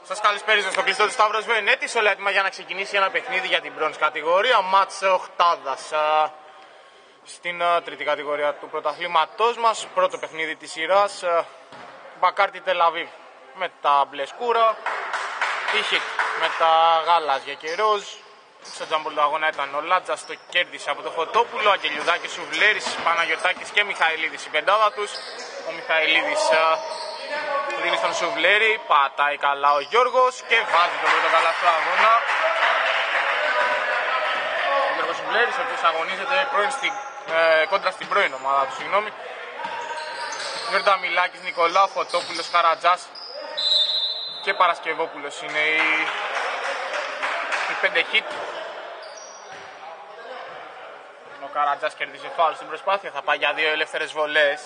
Σας καλησπέριζω στο κλειστό του Σταύρος Βενέτης. Όλα έτοιμα για να ξεκινήσει ένα παιχνίδι για την bronze κατηγορία. Μάτς οχτάδας στην τρίτη κατηγορία του πρωταθλήματός μας. Πρώτο παιχνίδι της σειράς. Μπακάρτι Τελαβίβ με τα μπλε σκούρα. Ήχικ με τα γαλάζια και ροζ. Στο τζάμπολο του αγώνα ήταν ο Λάτζας, το κέρδισε από το Φωτόπουλο. Αγγελιουδάκης, Σουβλέρης, Παναγιωτάκης και Μιχαηλίδης η πεντάδα τους. Ο Μιχαηλίδης δίνει στον Σουβλέρη, πατάει καλά ο Γιώργος και βάζει τον πρώτο καλά στο αγώνα. Ο Γιώργος Σουβλέρης, ο οποίος αγωνίζεται κόντρα στην πρώην ομάδα του, συγγνώμη. Γιορταμιλάκης, Νικολάου, Φωτόπουλος, Καρατζάς και Παρασκευόπουλος είναι οι 5 hit. Ο Καρατζάς κερδίζει φάουλ στην προσπάθεια, θα πάει για 2 ελεύθερες βολές.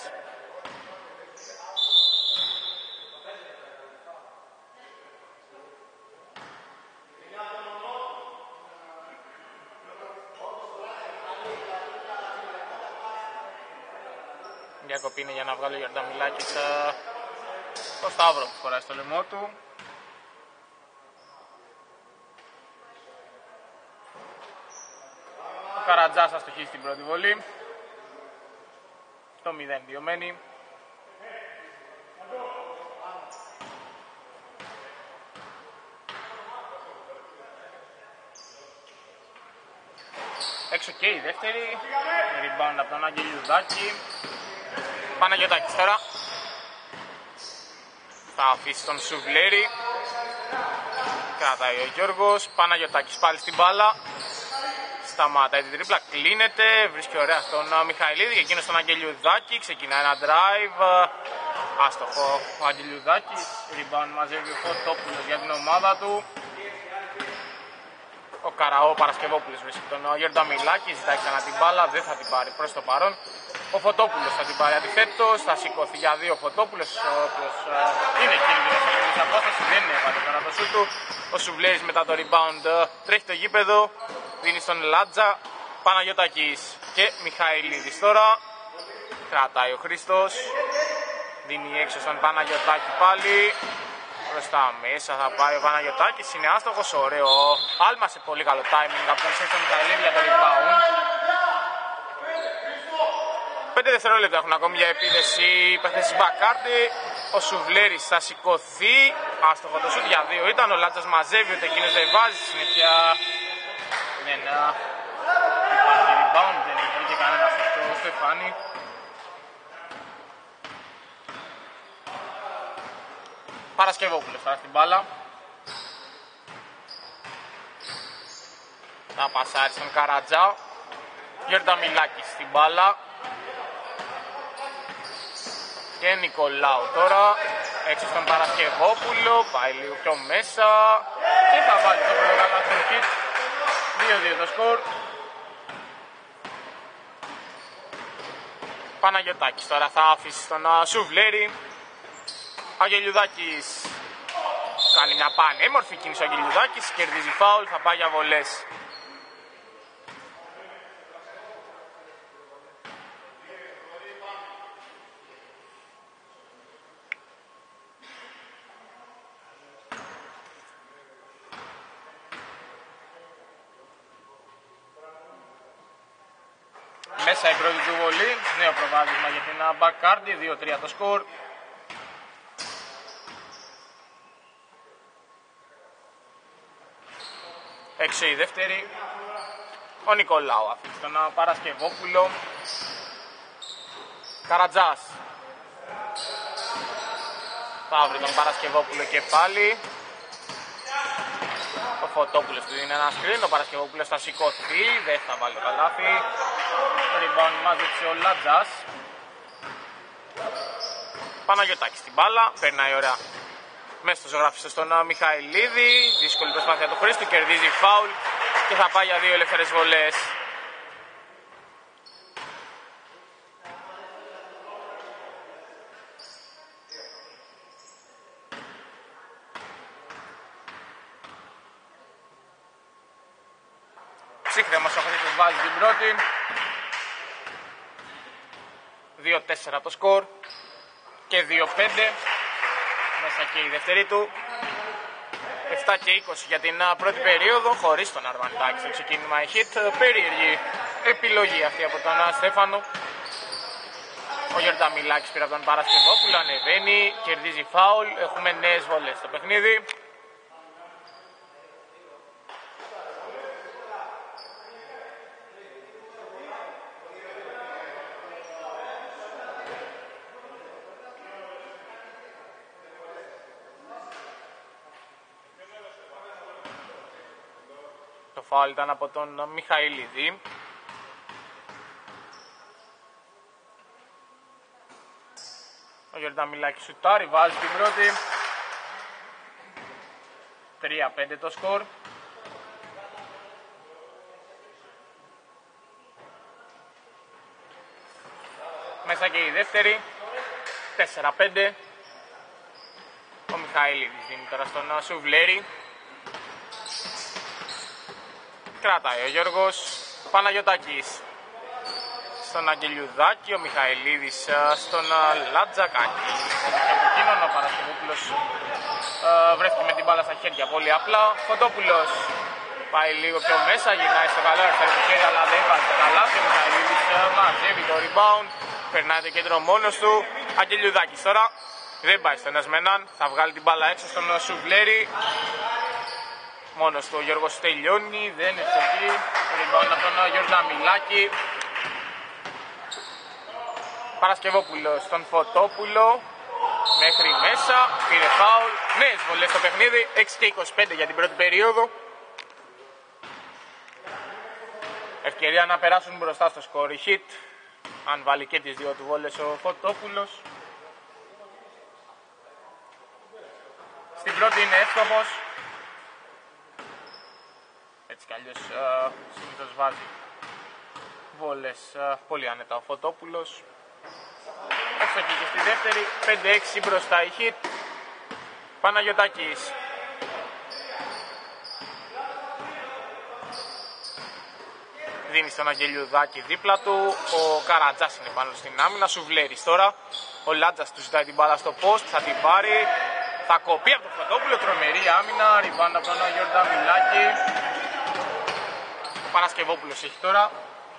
Διακοπή είναι για να βγάλει ο Γιορταμιλάκης το Σταύρο που φοράει στο λαιμό του. Ο Καρατζάς θα στοχίσει στην πρώτη βολή. Το 0-2 μένει. Έξω και η δεύτερη. Rebound από τον Αγγελιουδάκη. Παναγιωτάκης τώρα. Θα αφήσει τον Σουβλέρη. Κρατάει ο Γιώργος. Παναγιωτάκης πάλι στην μπάλα. Σταματάει την τρίπλα, κλείνεται. Βρίσκει ωραία στον Μιχαηλίδη και εκείνος τον Αγγελιουδάκη. Ξεκινάει ένα drive. Άστοχο ο Αγγελιουδάκης. Rebound μαζεύει ο Φωτόπουλος για την ομάδα του. Ο Καραό Παρασκευόπουλος βρίσκει τον Γιορταμιλάκη. Ζητάει ξανά την μπάλα. Δεν θα την πάρει προς το παρόν. Ο Φωτόπουλος θα την πάρει αντιθέτως, θα σηκωθεί για 2 ο Φωτόπουλος, ο οποίος είναι κίνδυνος από την απόσταση, δεν έβαλε τώρα το σούτ του. Ο Σουβλέρης μετά το rebound τρέχει το γήπεδο, δίνει στον Λάτζα, Παναγιωτάκης και Μιχαηλίδης τώρα. Κρατάει ο Χρήστος, δίνει έξω στον Παναγιωτάκη πάλι. Μπροστά μέσα θα πάει ο Παναγιωτάκης, είναι άστοχος, ωραίο. Άλμασε πολύ καλό timing από τον Σέστο Μιχαηλίδη για το rebound. 5 δευτερόλεπτα έχουν ακόμη για επίδεση οι παίκτες της Μπακάρτη. Ο Σουβλέρης θα σηκωθεί. Άστοχο το σούτ για 2 ήταν. Ο Λάτσας μαζεύει, ούτε εκείνος δεν βάζει. Συνέχεια δεν υπάρχει rebound. Δεν βρήκε κανένα στο Στεφάνι. Παρασκευόπουλος τώρα στην μπάλα. Θα πασάρει στον Καρατζά. Γιορταμιλάκης στην μπάλα. Και Νικολάου τώρα, έξω στον Παρασκευόπουλο, πάει λίγο πιο μέσα και θα βάλει το πρώτο καλάθι hit. 2-2 το σκορ. Παναγιωτάκης τώρα θα αφήσει τον Σουβλέρη. Αγγελιουδάκης κάνει μια πανέμορφη κίνηση, ο Αγγελιουδάκης κερδίζει φάουλ, θα πάει για βολές. Μέσα η πρώτη του βολή, νέο προβάδισμα για την Μπακάρντι, 2-3 το σκορ. Έξω η δεύτερη, ο Νικολάου αφήνει τον Παρασκευόπουλο. Καρατζάς θα βρει τον Παρασκευόπουλο και πάλι. Ο Φωτόπουλος του δίνει ένα screen, ο Παρασκευόπουλος θα σηκωθεί, δεν θα βάλει το καλάθι. Το rebound μάζεψε ο Λάτζας. Παναγιωτάκη στην μπάλα, περνάει ωραία μέσα στο ζωγράφιστο στον Μιχαηλίδη. Δύσκολη προσπάθεια του Χρήστου, κερδίζει φάουλ και θα πάει για 2 ελεύθερες βολές. Ψύχρεμος ο Χρήστος βάζει την πρώτη. 2-4 το σκορ και 2-5 μέσα και η δεύτερη του. 7 και 20 για την πρώτη περίοδο, χωρίς τον Αρβανιτάκη στο ξεκίνημα η Hit. Περίεργη επιλογή αυτή από τον Στέφανο. Ο Γιορταμιλάκης πήρε από τον Παρασκευόπουλο, ανεβαίνει, κερδίζει φάουλ. Έχουμε νέες βολές στο παιχνίδι. Το φάουλ ήταν από τον Μιχαηλίδη. Ο Γιορταμιλάκης σουτάρει, βάζει την πρώτη. 3-5 το σκορ. Μέσα και η δεύτερη. 4-5. Ο Μιχαηλίδης δίνει τώρα στον Σουβλέρη. Κρατάει ο Γιώργος. Παναγιωτάκης στον Αγγελιουδάκη, ο Μιχαηλίδης στον Λατζακάκη. Και από εκείνον ο Παρασκευόπουλος βρέθηκε με την μπάλα στα χέρια πολύ απλά. Φωτόπουλος πάει λίγο πιο μέσα, γυρνάει στο καλό αριστερό του χέρι, αλλά δεν βάζει το καλάθι. Ο Μιχαηλίδης μαζεύει το rebound, περνάει το κέντρο μόνος του. Αγγελιουδάκης τώρα δεν πάει στο ένας με έναν, θα βγάλει την μπάλα έξω στον Σουβλέρη. Μόνος του ο Γιώργος τελειώνει, δεν είναι εκεί. Rebound από τον Γιορταμιλάκη. Παρασκευόπουλος στον Φωτόπουλο, μέχρι μέσα, πήρε φάουλ, νέες βολές στο παιχνίδι, 6 και 25 για την πρώτη περίοδο. Ευκαιρία να περάσουν μπροστά στο σκορ η Hit, αν βάλει και τις δύο του βόλες ο Φωτόπουλος. Στην πρώτη είναι εύστοχος, έτσι κι αλλιώς συνήθως βάζει βόλες πολύ άνετα ο Φωτόπουλος. Εύστοχη και στη δεύτερη, 5-6 μπροστά η Hit. Παναγιωτάκης. Δίνει στον Αγγελιουδάκη δίπλα του. Ο Καρατζάς είναι πάνω στην άμυνα. Σουβλέρης τώρα. Ο Λάτζας του ζητάει την μπάλα στο post. Θα την πάρει. Θα κοπεί από το Φωτόπουλο. Τρομερή άμυνα. Ριμπάντα από τον Γιορταμιλάκη. Ο Παρασκευόπουλος έχει τώρα.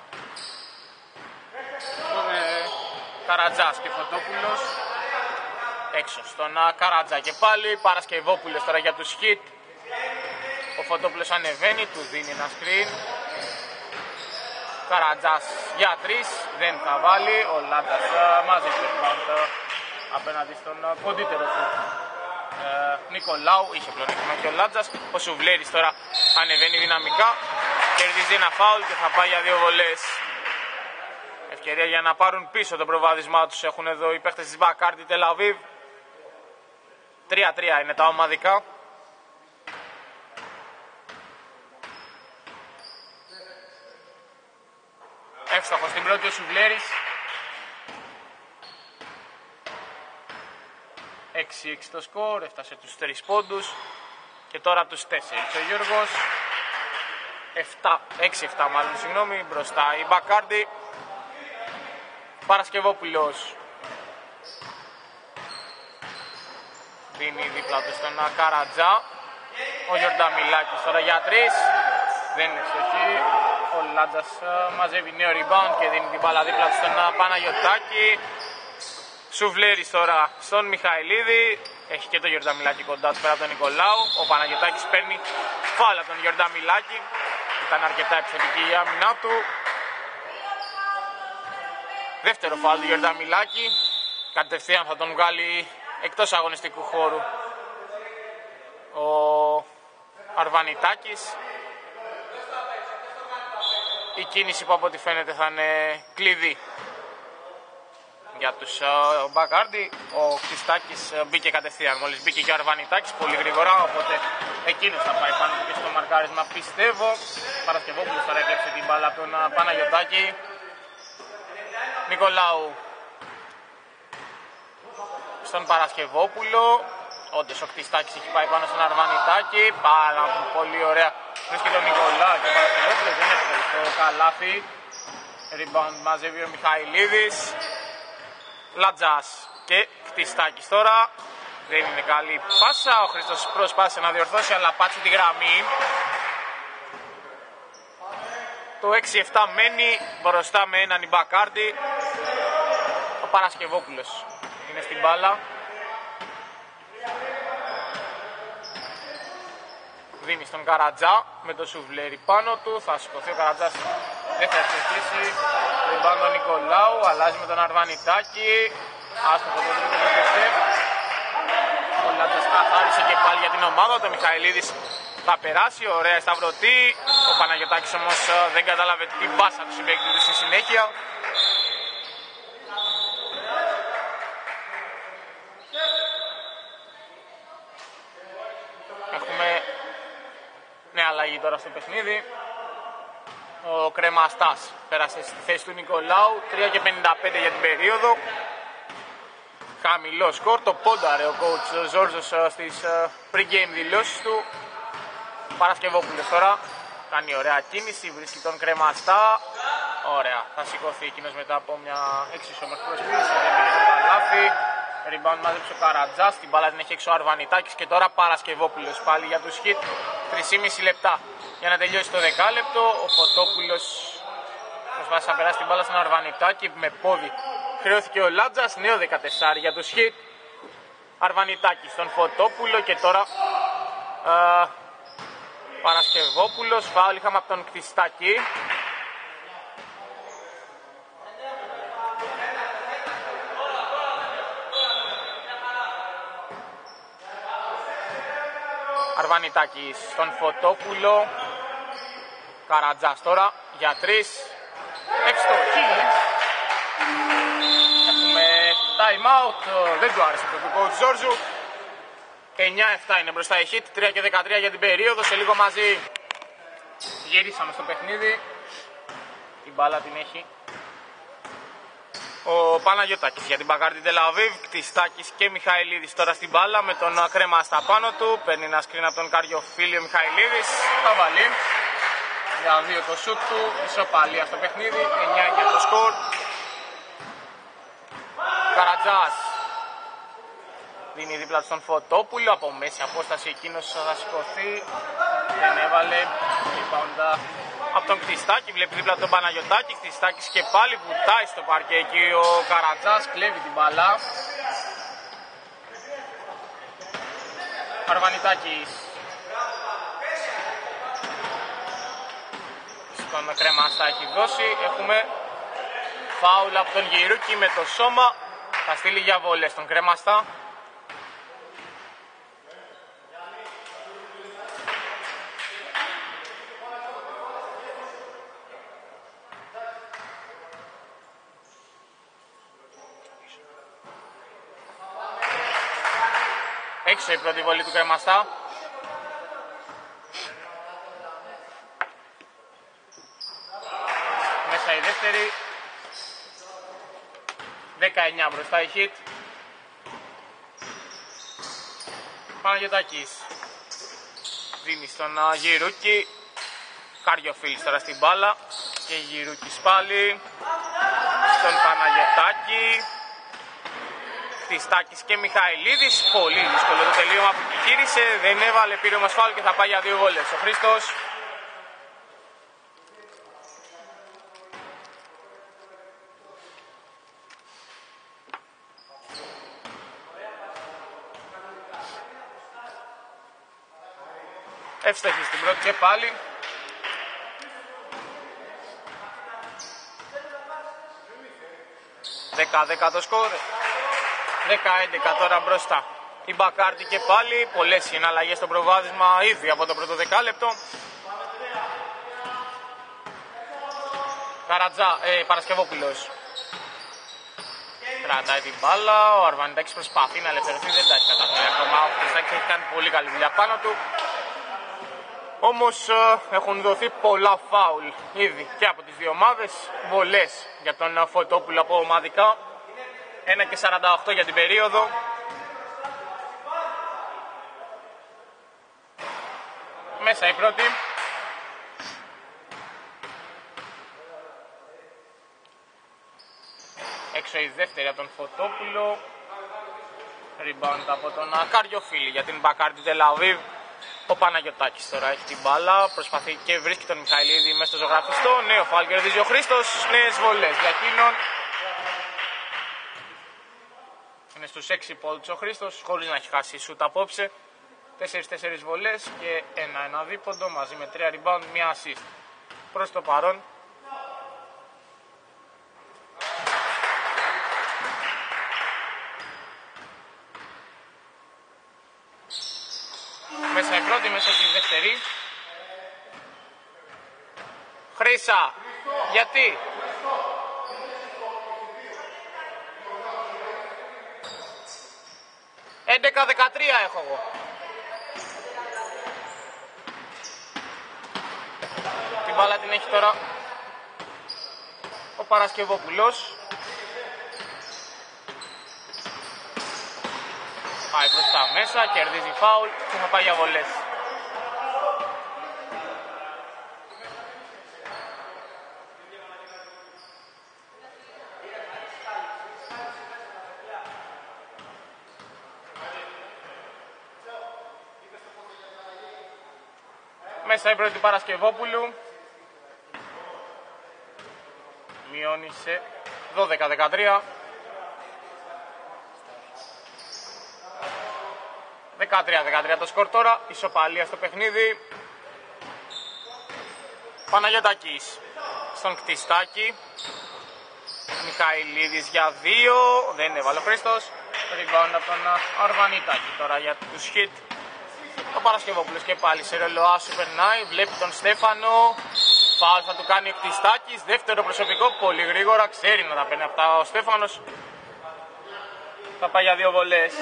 Καρατζάς και Φωτόπουλος έξω στον Καρατζά και πάλι. Παρασκευόπουλος τώρα για τους Hit. Ο Φωτόπουλος ανεβαίνει, του δίνει ένα screen. Καρατζάς για 3, δεν θα βάλει. Ο Λάντας μαζί του απέναντι στον κοντύτερο του Νικολάου. Είχε πλεονέκτημα και ο Λάντζας. Ο Σουβλέρης τώρα ανεβαίνει δυναμικά, κερδίζει ένα φάουλ και θα πάει για 2 βολές. Ευκαιρία για να πάρουν πίσω το προβάδισμά τους έχουν εδώ οι παίχτες της Μπακάρντι Τελαβίβ. 3-3 είναι τα ομαδικά. Εύστοχος στην πρώτη ο Σουβλέρης. 6-6 το σκορ, έφτασε τους 3 πόντους. Και τώρα τους 4 ο Γιώργος. 6-7 μάλλον, συγγνώμη, μπροστά η Μπακάρντι. Παρασκευόπουλος δίνει δίπλα του στον Καρατζά. Ο Γιορταμιλάκης τώρα για 3, δεν είναι ευστοχή. Ο Λάτζας μαζεύει νέο rebound και δίνει την μπάλα δίπλα του στον Παναγιωτάκη. Σουβλέρης τώρα στον Μιχαηλίδη. Έχει και το Γιορταμιλάκη κοντά του πέρα από τον Νικολάου. Ο Παναγιωτάκης παίρνει φάουλ από τον Γιορταμιλάκη. Ήταν αρκετά επιθετική η άμυνά του. Δεύτερο φάουλ του Γιορταμιλάκη. Κατευθείαν θα τον βγάλει εκτός αγωνιστικού χώρου ο Αρβανιτάκης. Η κίνηση που από ό,τι φαίνεται θα είναι κλειδί για τους Μπακάρντι. Ο Χριστάκης μπήκε κατευθείαν, μόλις μπήκε και ο Αρβανιτάκης πολύ γρήγορα, οπότε εκείνος θα πάει πάνω και στο μαρκάρισμα πιστεύω. Παρασκευόπουλος τώρα έκλεψε την μπάλα από τον Παναγιωτάκη. Νικολάου στον Παρασκευόπουλο. Όντως ο Κτιστάκης έχει πάει πάνω στον Αρβανιτάκη. Πάρα πολύ ωραία. Βρίσκεται τον Νικολάου και ο Παρασκευόπουλος δεν έφτασε στο καλάθι. Rebound μαζεύει ο Μιχαηλίδης. Λατζάς και Κτιστάκης τώρα. Δεν είναι καλή πάσα, ο Χρήστος προσπάθησε να διορθώσει αλλά πάτσε τη γραμμή. Το 6-7 μένει μπροστά με έναν Ιμπακάρντι. Ο Παρασκευόπουλος είναι στην μπάλα. Δίνει στον Καρατζά με το σουβλέρι πάνω του. Θα σηκωθεί ο Καρατζάς, δεν θα εξελίσει. Την πάνω τον Νικολάου, αλλάζει με τον Αρβανιτάκη. Άστοχο το τρίτο του. Ο Λάτσας καθάρισε και πάλι για την ομάδα. Το Μιχαηλίδης θα περάσει, ωραία η σταυρωτή. Ο Παναγιωτάκης όμως δεν κατάλαβε την μπάσα του συμπαίκτη του στη συνέχεια. Έχουμε νέα αλλαγή τώρα στο παιχνίδι. Ο Κρεμαστάς πέρασε στη θέση του Νικολάου. 3:55 για την περίοδο. Χαμηλό σκορ, το πόνταρε ο coach Ζόρζος στις pre-game δηλώσεις του. Παρασκευόπουλος τώρα κάνει ωραία κίνηση, βρίσκει τον Κρεμαστά. Ωραία, θα σηκωθεί εκείνος μετά από μια εξισόμορφη προσποίηση. Δεν πήγε το καλάθι. Rebound μάζεψε ο Καρατζάς, την μπάλα την έχει έξω ο Αρβανιτάκης και τώρα Παρασκευόπουλος πάλι για τους hit. 3,5 λεπτά για να τελειώσει το δεκάλεπτο. Ο Φωτόπουλος προσπάθησε να περάσει την μπάλα στον Αρβανιτάκη με πόδι. Χρεώθηκε ο Λάτζας, νέο 14 για τους hit. Αρβανιτάκη στον Φωτόπουλο και τώρα Παρασκευόπουλος, φάουλ είχαμε από τον Κτιστάκη. Αρβανιτάκης στον Φωτόπουλο. Καρατζάς τώρα για 3. Ευστοχή. Έχουμε time out. Δεν του άρεσε το coach Ζόρζου. 9-7 είναι μπροστά η hit. 3:13 για την περίοδο. Σε λίγο μαζί γυρίσαμε στο παιχνίδι. Την μπάλα την έχει ο Παναγιωτάκης για την Μπακάρντι Τελαβίβ. Κτιστάκης και Μιχαηλίδης τώρα στην μπάλα με τον Κρεμαστά πάνω του. Παίρνει ένα screen από τον Καριοφίλιο Μιχαηλίδης. Θα βάλει για 2 το σούτ του. Ισοπαλία στο παιχνίδι. 9 για το σκορ. Καρατζάς δίνει δίπλα στον Φωτόπουλο. Από μέση απόσταση εκείνος θα σηκωθεί. Δεν έβαλε. Rebound από τον Κτιστάκη, βλέπει δίπλα τον Παναγιωτάκη. Κτιστάκης και πάλι βουτάει στο παρκέ εκεί ο Καρατζάς, κλέβει την μπαλά. Αρβανιτάκης στον Κρεμαστά έχει δώσει. Έχουμε φάουλ από τον Γυρούκη με το σώμα. Θα στείλει για βόλες τον Κρεμαστά. Έξω η πρώτη βολή του Κρεμαστά. Μέσα η δεύτερη. 19 μπροστά η hit. Παναγιωτάκης δίνει στον Γυρούκη. Καριοφίλης τώρα στην μπάλα. Και Γυρούκης πάλι στον Παναγιωτάκη. Κτιστάκης και Μιχαηλίδης. Πολύ δύσκολο το τελείωμα που επιχείρησε. Δεν έβαλε, πήρε όμως φάουλ και θα πάει για 2 βόλες. Ο Χρήστος. Εύστοχη στην πρώτη και πάλι. Δέκα το σκορ. 10-11 τώρα μπροστά. Η Μπακάρντι και πάλι. Πολλές συναλλαγές στο προβάδισμα ήδη από το πρώτο δεκάλεπτο. Παρασκευόπουλος κρατάει την μπάλα. Ο Αρβανιτάκης προσπαθεί να ελευθερωθεί. Δεν τα έχει καταφέρει ακόμα. Ο Κτιστάκης έχει κάνει πολύ καλή δουλειά πάνω του. Όμως έχουν δοθεί πολλά φάουλ ήδη και από τις δύο ομάδες. Βολές για τον Φωτόπουλο από ομαδικά. 1:48 για την περίοδο. Μέσα η πρώτη. Έξω η δεύτερη από τον Φωτόπουλο. Rebound από τον Καριοφίλη για την Μπακάρντι Τελαβίβ. Ο Παναγιωτάκης τώρα έχει την μπάλα, προσπαθεί και βρίσκει τον Μιχαηλίδη μέσα στο ζωγραφιστό. Νέο φάουλ κερδίζει ο Χρήστος, νέες βολές για εκείνον. Είναι στους 6 πόντους ο Χρήστος, χωρίς να έχει χάσει σούτ απόψε. 4 βολές και ένα δίποντο μαζί με 3 rebound, 1 assist. Προς το παρόν. Μέσα η πρώτη, μέσα στη δεύτερη. Χρήσα, γιατί? «11-13 έχω εγώ». Την μπάλα την έχει τώρα ο Παρασκευόπουλος. Πάει μπροστά μέσα, κερδίζει φάουλ και θα πάει για βολές. Μέσα η πρώτη Παρασκευόπουλου. Μειώνει σε 12-13. 13-13 το σκορ τώρα, ισοπαλία στο παιχνίδι. Παναγιωτάκης στον Κτιστάκη. Μιχαηλίδης για 2, δεν έβαλε ο Χρήστος. Rebound από τον Αρβανιτάκη τώρα για τους hit. Ο Παρασκευόπουλος και πάλι σε ρελοά σου περνάει, βλέπει τον Στέφανο. Φάουλ θα του κάνει ο Κτιστάκης, δεύτερο προσωπικό, πολύ γρήγορα, ξέρει να τα παίρνει αυτά ο Στέφανος. Θα πάει για 2 βολές.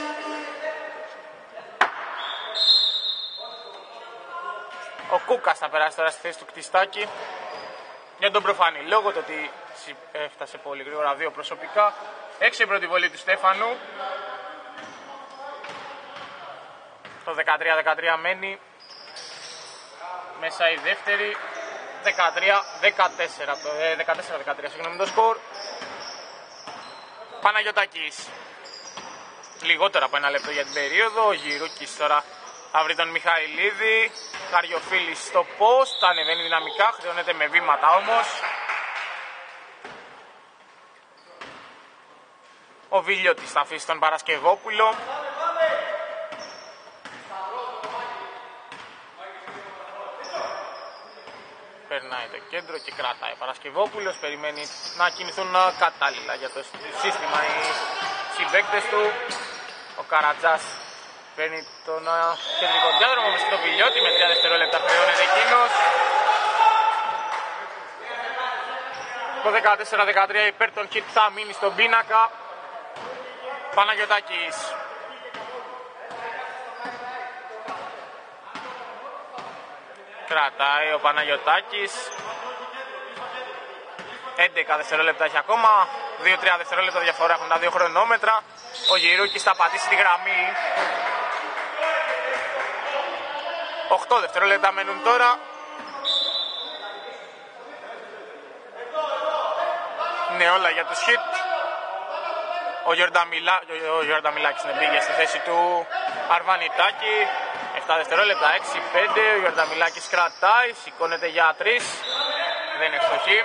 Ο Κούκας θα περάσει τώρα στη θέση του Κτιστάκη. Για τον προφανή λόγο το ότι έφτασε πολύ γρήγορα 2 προσωπικά. 6 η πρώτη βολή του Στέφανου. Το 13-13 μένει. Μέσα η δεύτερη. 14-13, συγγνώμη το σκορ. Παναγιωτάκης. Λιγότερο από 1 λεπτό για την περίοδο. Ο Γυρούκης τώρα θα βρει τον Μιχαηλίδη. Καριοφίλης στο post, ανεβαίνει δυναμικά, χρειώνεται με βήματα όμως. Ο Βιλιώτης θα αφήσει τον Παρασκευόπουλο. Περνάει το κέντρο και κρατάει ο Παρασκευόπουλος, περιμένει να κινηθούν κατάλληλα για το σύστημα οι συμπαίκτες του. Ο Καρατζάς παίρνει τον κεντρικό διάδρομο, βρίσκει τον Βιλιώτη, με 3 δευτερόλεπτα χρεώνεται εκείνος. Το 14-13 υπέρ των hit θα μείνει στον πίνακα. Παναγιωτάκης. Κρατάει ο Παναγιωτάκης. 11 δευτερόλεπτα έχει ακόμα. 2-3 δευτερόλεπτα διαφορά έχουν τα 2 χρονόμετρα. Ο Γυρούκης θα πατήσει τη γραμμή. 8 δευτερόλεπτα μένουν τώρα. Ναι, όλα για τους hit. Ο Γιορταμιλάκης πήγε στη θέση του Αρβανιτάκη. 7 δευτερόλεπτα, 6-5. Ο Γιορταμιλάκης κρατάει, σηκώνεται για 3. Δεν είναι ευστοχή.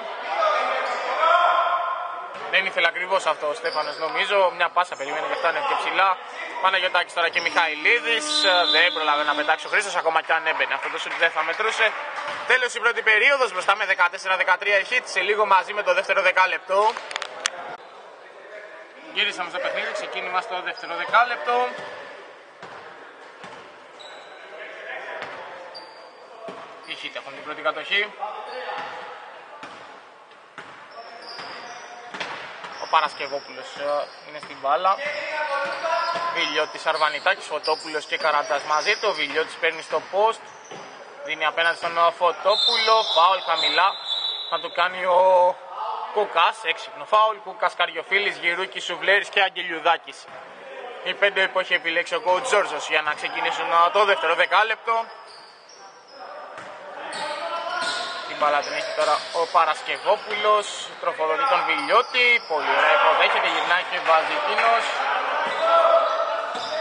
Δεν ήθελε ακριβώς αυτό ο Στέφανος, νομίζω. Μια πάσα περιμένει και φτάνει και ψηλά. Παναγιωτάκης τώρα και Μιχαηλίδης. Δεν προλάβει να πετάξει ο Χρήστος, ακόμα και αν έμπαινε. Αυτό το σουτ δεν θα μετρούσε. Τέλος η πρώτη περίοδος, μπροστά με 14-13 hit. Σε λίγο μαζί με το δεύτερο δεκάλεπτο. Γύρισαμε στο παιχνίδι, ξεκίνημα στο δεύτερο δεκάλεπτο. Οι hit έχουν την πρώτη κατοχή. Ο Παρασκευόπουλος είναι στην μπάλα. Βιλιώτης, Αρβανιτάκης, Φωτόπουλος και Καραντάς μαζί του. Ο Βιλιώτης παίρνει στο post. Δίνει απέναντι στον Φωτόπουλο. Φάουλ χαμηλά. Θα το κάνει ο Κούκας. Έξυπνο φάουλ. Κούκας, Καριοφίλης, Γυρούκης, Σουβλέρης και Αγγελιουδάκης. Οι 5 που έχει επιλέξει ο coach Τζόρζος για να ξεκινήσουν το δεύτερο δεκάλεπτο. Την μπάλα την έχει τώρα ο Παρασκευόπουλος. Τροφοδοτεί τον Βιλιώτη. Πολύ ωραία υποδέχεται, γυρνάει και βάζει εκείνος.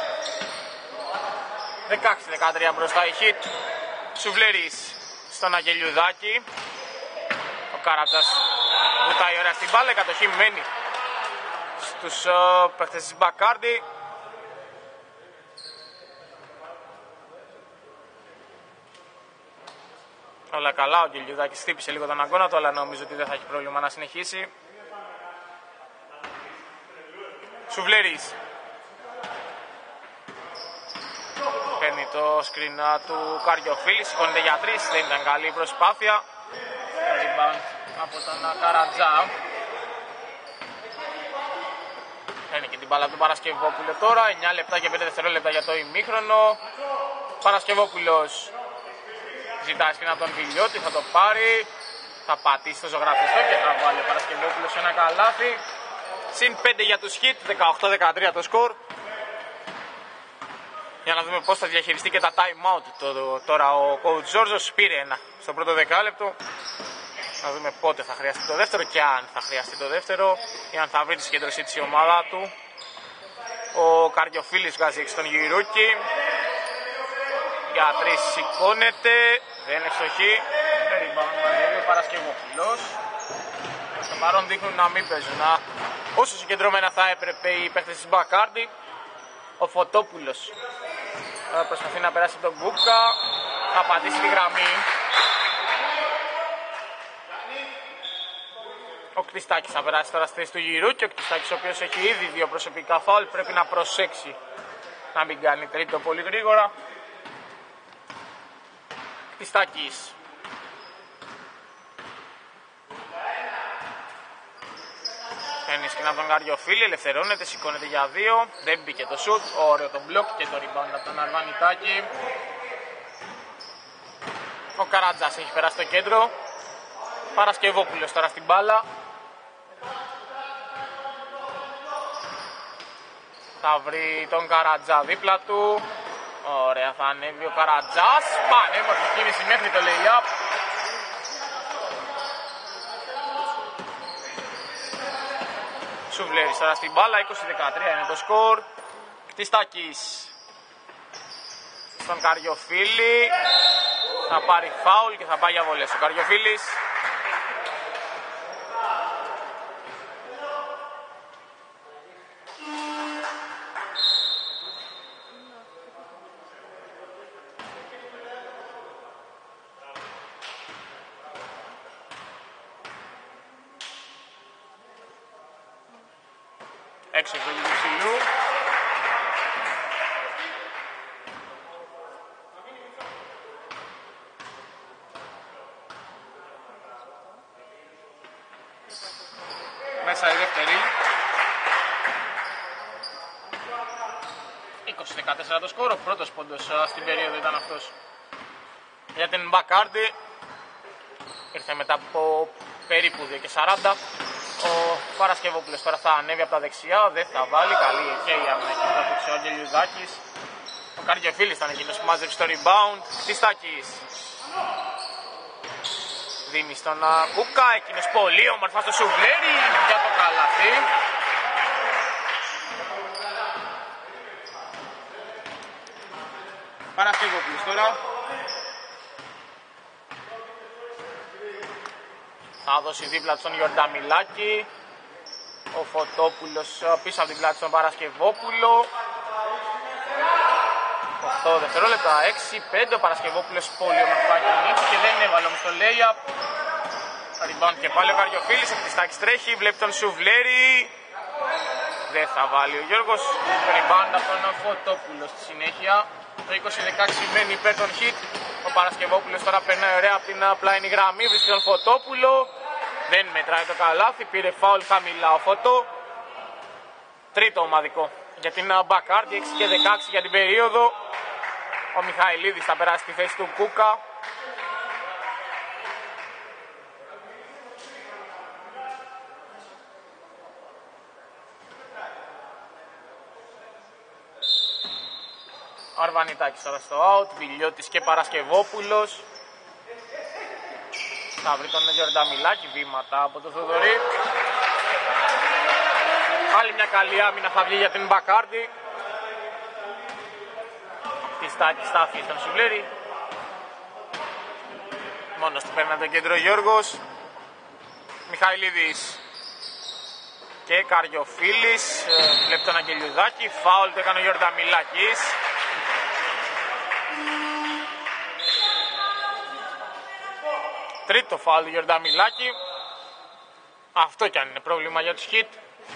16-13 μπροστά η Χιτ. Σουβλέρης στον Αγγελιουδάκη. Ο Καρατζάς βουτάει ωραία στην μπάλα, η κατοχή μένει στους παίχτες της Μπακάρντι. Όλα καλά, ο Αγγελιουδάκης χτύπησε λίγο τον αγκώνα του, αλλά νομίζω ότι δεν θα έχει πρόβλημα να συνεχίσει. Σουβλέρης παίρνει το screen του Καριοφίλη, σηκώνεται για 3, δεν ήταν καλή η προσπάθεια. Rebound από τον Καρατζά. Παίρνει και την μπάλα του Παρασκευόπουλο τώρα, 9 λεπτά και 5 δευτερόλεπτα για το ημίχρονο. Παρασκευόπουλος ζητάει screen από τον Βιλιώτη, θα το πάρει, θα πατήσει το ζωγραφιστό και θα βάλει ο Παρασκευόπουλος ένα καλάθι. Συν 5 για τους Χιτ, 18-13 το σκορ. Για να δούμε πώς θα διαχειριστεί και τα time out τώρα ο coach Ζόρζος. Πήρε ένα στο πρώτο δεκάλεπτο. Να δούμε πότε θα χρειαστεί το δεύτερο και αν θα χρειαστεί το δεύτερο ή αν θα βρει τη συγκέντρωσή της η ομάδα του. Ο Καριοφίλης βγάζει έξω τον Γυρούκη. Για 3 σηκώνεται, δεν είναι ευστοχή. Ο Παρασκευόπουλος. Στο παρόν δείχνουν να μην παίζουν. Όσο συγκεντρωμένα θα έπρεπε οι παίχτες της Μπακάρντι. Ο Φωτόπουλος προσπαθεί να περάσει τον Κούκα, θα πατήσει τη γραμμή. Ο Κτιστάκης θα περάσει τώρα στη θέση του Γυρού και ο Κτιστάκης, ο οποίος έχει ήδη 2 προσωπικά φάουλ, πρέπει να προσέξει να μην κάνει τρίτο πολύ γρήγορα. Κτιστάκης. Παίρνει σκηνά από τον Καριοφίλη, ελευθερώνεται, σηκώνεται για 2. Δεν μπήκε το σουτ, ωραίο το μπλοκ και το rebound από τον Αρβανιτάκη. Ο Καρατζάς έχει περάσει στο κέντρο. Παρασκευόπουλος τώρα στην μπάλα. Θα βρει τον Καρατζά δίπλα του. Ωραία, θα ανέβει ο Καρατζάς. Πανέμορφη κίνηση μέχρι το lay-up. Σουβλέρης τώρα στην μπάλα, 20-13 είναι το σκορ. Κτιστάκης στον Καριοφίλη. Θα πάρει φάουλ και θα πάει για βολές ο Καριοφίλης. Έξω του ψηλού. Μέσα η δεύτερη. 20-14 το σκορ. Ο πρώτος πόντος στην περίοδο ήταν αυτός για την Μπακάρντι. Ήρθε μετά από περίπου 2:40. Ο Παρασκευόπουλος τώρα θα ανέβει από τα δεξιά, δεν θα βάλει, καλή και η άμυνα εκεί που έπαιξε ο Αγγελιουδάκης. Ο Καριοφίλης ήταν εκείνος που μάζεψε το rebound. Κτιστάκης δίνει στον Κούκα, εκείνος πολύ όμορφα στο Σουβλέρι για το καλάθι. Παρασκευόπουλος τώρα θα δώσει δίπλα στον Γιορταμιλάκη. Ο Φωτόπουλος πίσω από την πλάτη στον Παρασκευόπουλο. 8 δευτερόλεπτα, 6-5. Ο Παρασκευόπουλος πολύ ομορφά κινείται και δεν έβαλε όμως το lay-up. Rebound και πάλι ο Καριοφίλης. Ο Κτιστάκης τρέχει, βλέπει τον Σουβλέρι. Δεν θα βάλει ο Γιώργος. Rebound από τον Φωτόπουλο στη συνέχεια. Το 20-16 μένει υπέρ των Χιτ. Ο Παρασκευόπουλος τώρα περνάει ωραία από την πλάινη γραμμή. Βρίσκει τον Φωτόπουλο. Δεν μετράει το καλάθι. Πήρε φάουλ χαμηλά ο Φωτό. Τρίτο ομαδικό για την Μπακάρντι. 6-16 για την περίοδο. Ο Μιχαηλίδης θα περάσει στη θέση του Κούκα. Ο Αρβανιτάκης τώρα στο out, Βιλιώτης και Παρασκευόπουλος. Θα βρει τον Γιορταμιλάκη, βήματα από τον Θοδωρή. Άλλη μια καλή άμυνα θα βγει για την Μπακάρντι. Κτιστάκης στα αφή στον Σουβλέρη. Μόνος του παίρνει το κέντρο Γιώργος. Μιχαηλίδης και Καριοφίλης. Βλέπει τον Αγγελιουδάκη. Φάουλ το έκανε ο Γιορταμιλάκης. Τρίτο φάουλ του Γιορταμιλάκη. Αυτό κι αν είναι πρόβλημα για τους Χιτ.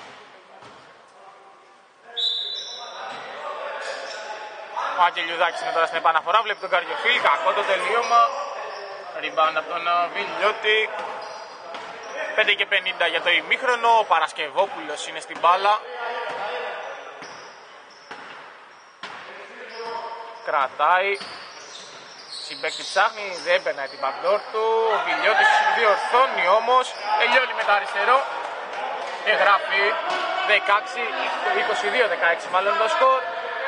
Ο Αγγελιουδάκης είναι τώρα στην επαναφορά. Βλέπει τον Καριοφίλη. Κακό το τελείωμα. Rebound από τον Βιλιώτη. 5 και 50 για το ημίχρονο. Ο Παρασκευόπουλος είναι στην μπάλα. Κρατάει. Συμπαίκτη ψάχνει, δεν περνάει την backdoor του. Ο Βιλιώτης διορθώνει όμως. Τελειώνει με το αριστερό. Και γράφει 22-16 μάλλον το σκορ.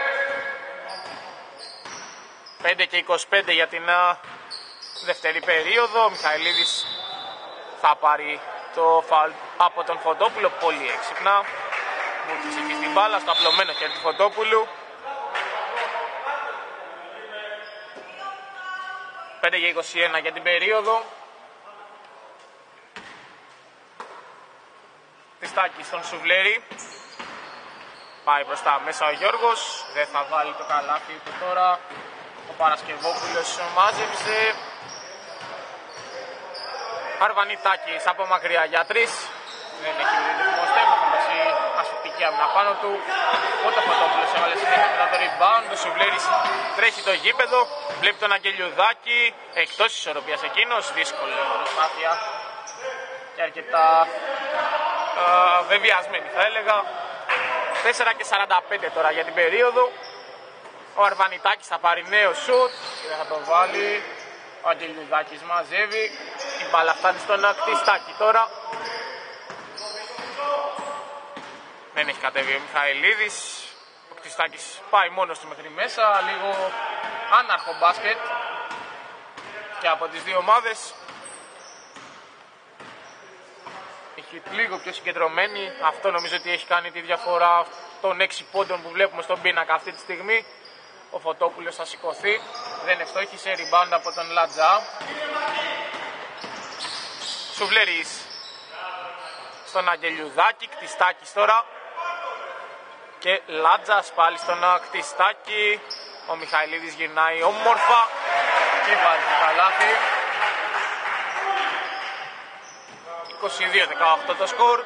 5 και 25 για την δεύτερη περίοδο. Ο Μιχαηλίδης θα πάρει το φαουλ από τον Φωτόπουλο. Πολύ έξυπνα. Βούτυξε εκεί την μπάλα στο απλωμένο χέρι του Φωτόπουλου. 5 και 21 για την περίοδο. Κτιστάκης στον Σουβλέρη. Πάει μπροστά μέσα ο Γιώργος. Δεν θα βάλει το καλάθι του τώρα. Ο Παρασκευόπουλος μάζεψε. Αρβανιτάκης από μακριά για 3. Δεν έχει βρει ρυθμό. Έχουν πέσει ασφυκτική άμυνα πάνω του. Οπότε ο Φωτόπουλος έβαλε συνέχεια μετά το rebound. Ο Σουβλέρης τρέχει το γήπεδο. Βλέπει τον Αγγελιουδάκη. Εκτός ισορροπίας εκείνος. Δύσκολη προσπάθεια. Και αρκετά βεβαιασμένη θα έλεγα. 4 και 45 τώρα για την περίοδο. Ο Αρβανιτάκης θα πάρει νέο σουτ και δεν θα το βάλει. Ο Αγγελιουδάκης μαζεύει. Η μπάλα φτάνει στον Κτιστάκη τώρα. Δεν έχει κατέβει ο Μιχαηλίδης. Ο Κτιστάκης πάει μόνος του μέχρι μέσα. Λίγο άναρχο μπάσκετ και από τις δύο ομάδες. Έχει λίγο πιο συγκεντρωμένη. Αυτό νομίζω ότι έχει κάνει τη διαφορά των 6 πόντων που βλέπουμε στον πίνακα αυτή τη στιγμή. Ο Φωτόπουλος θα σηκωθεί. Δεν ευστόχησε. Rebound από τον Λατζά. Σουβλέρης στον Αγγελιουδάκη. Κτιστάκης τώρα. Και Λάτζας πάλι στον Κτιστάκη. Ο Μιχαηλίδης γυρνάει όμορφα και βάζει το καλάθι. 22-18 το σκορ.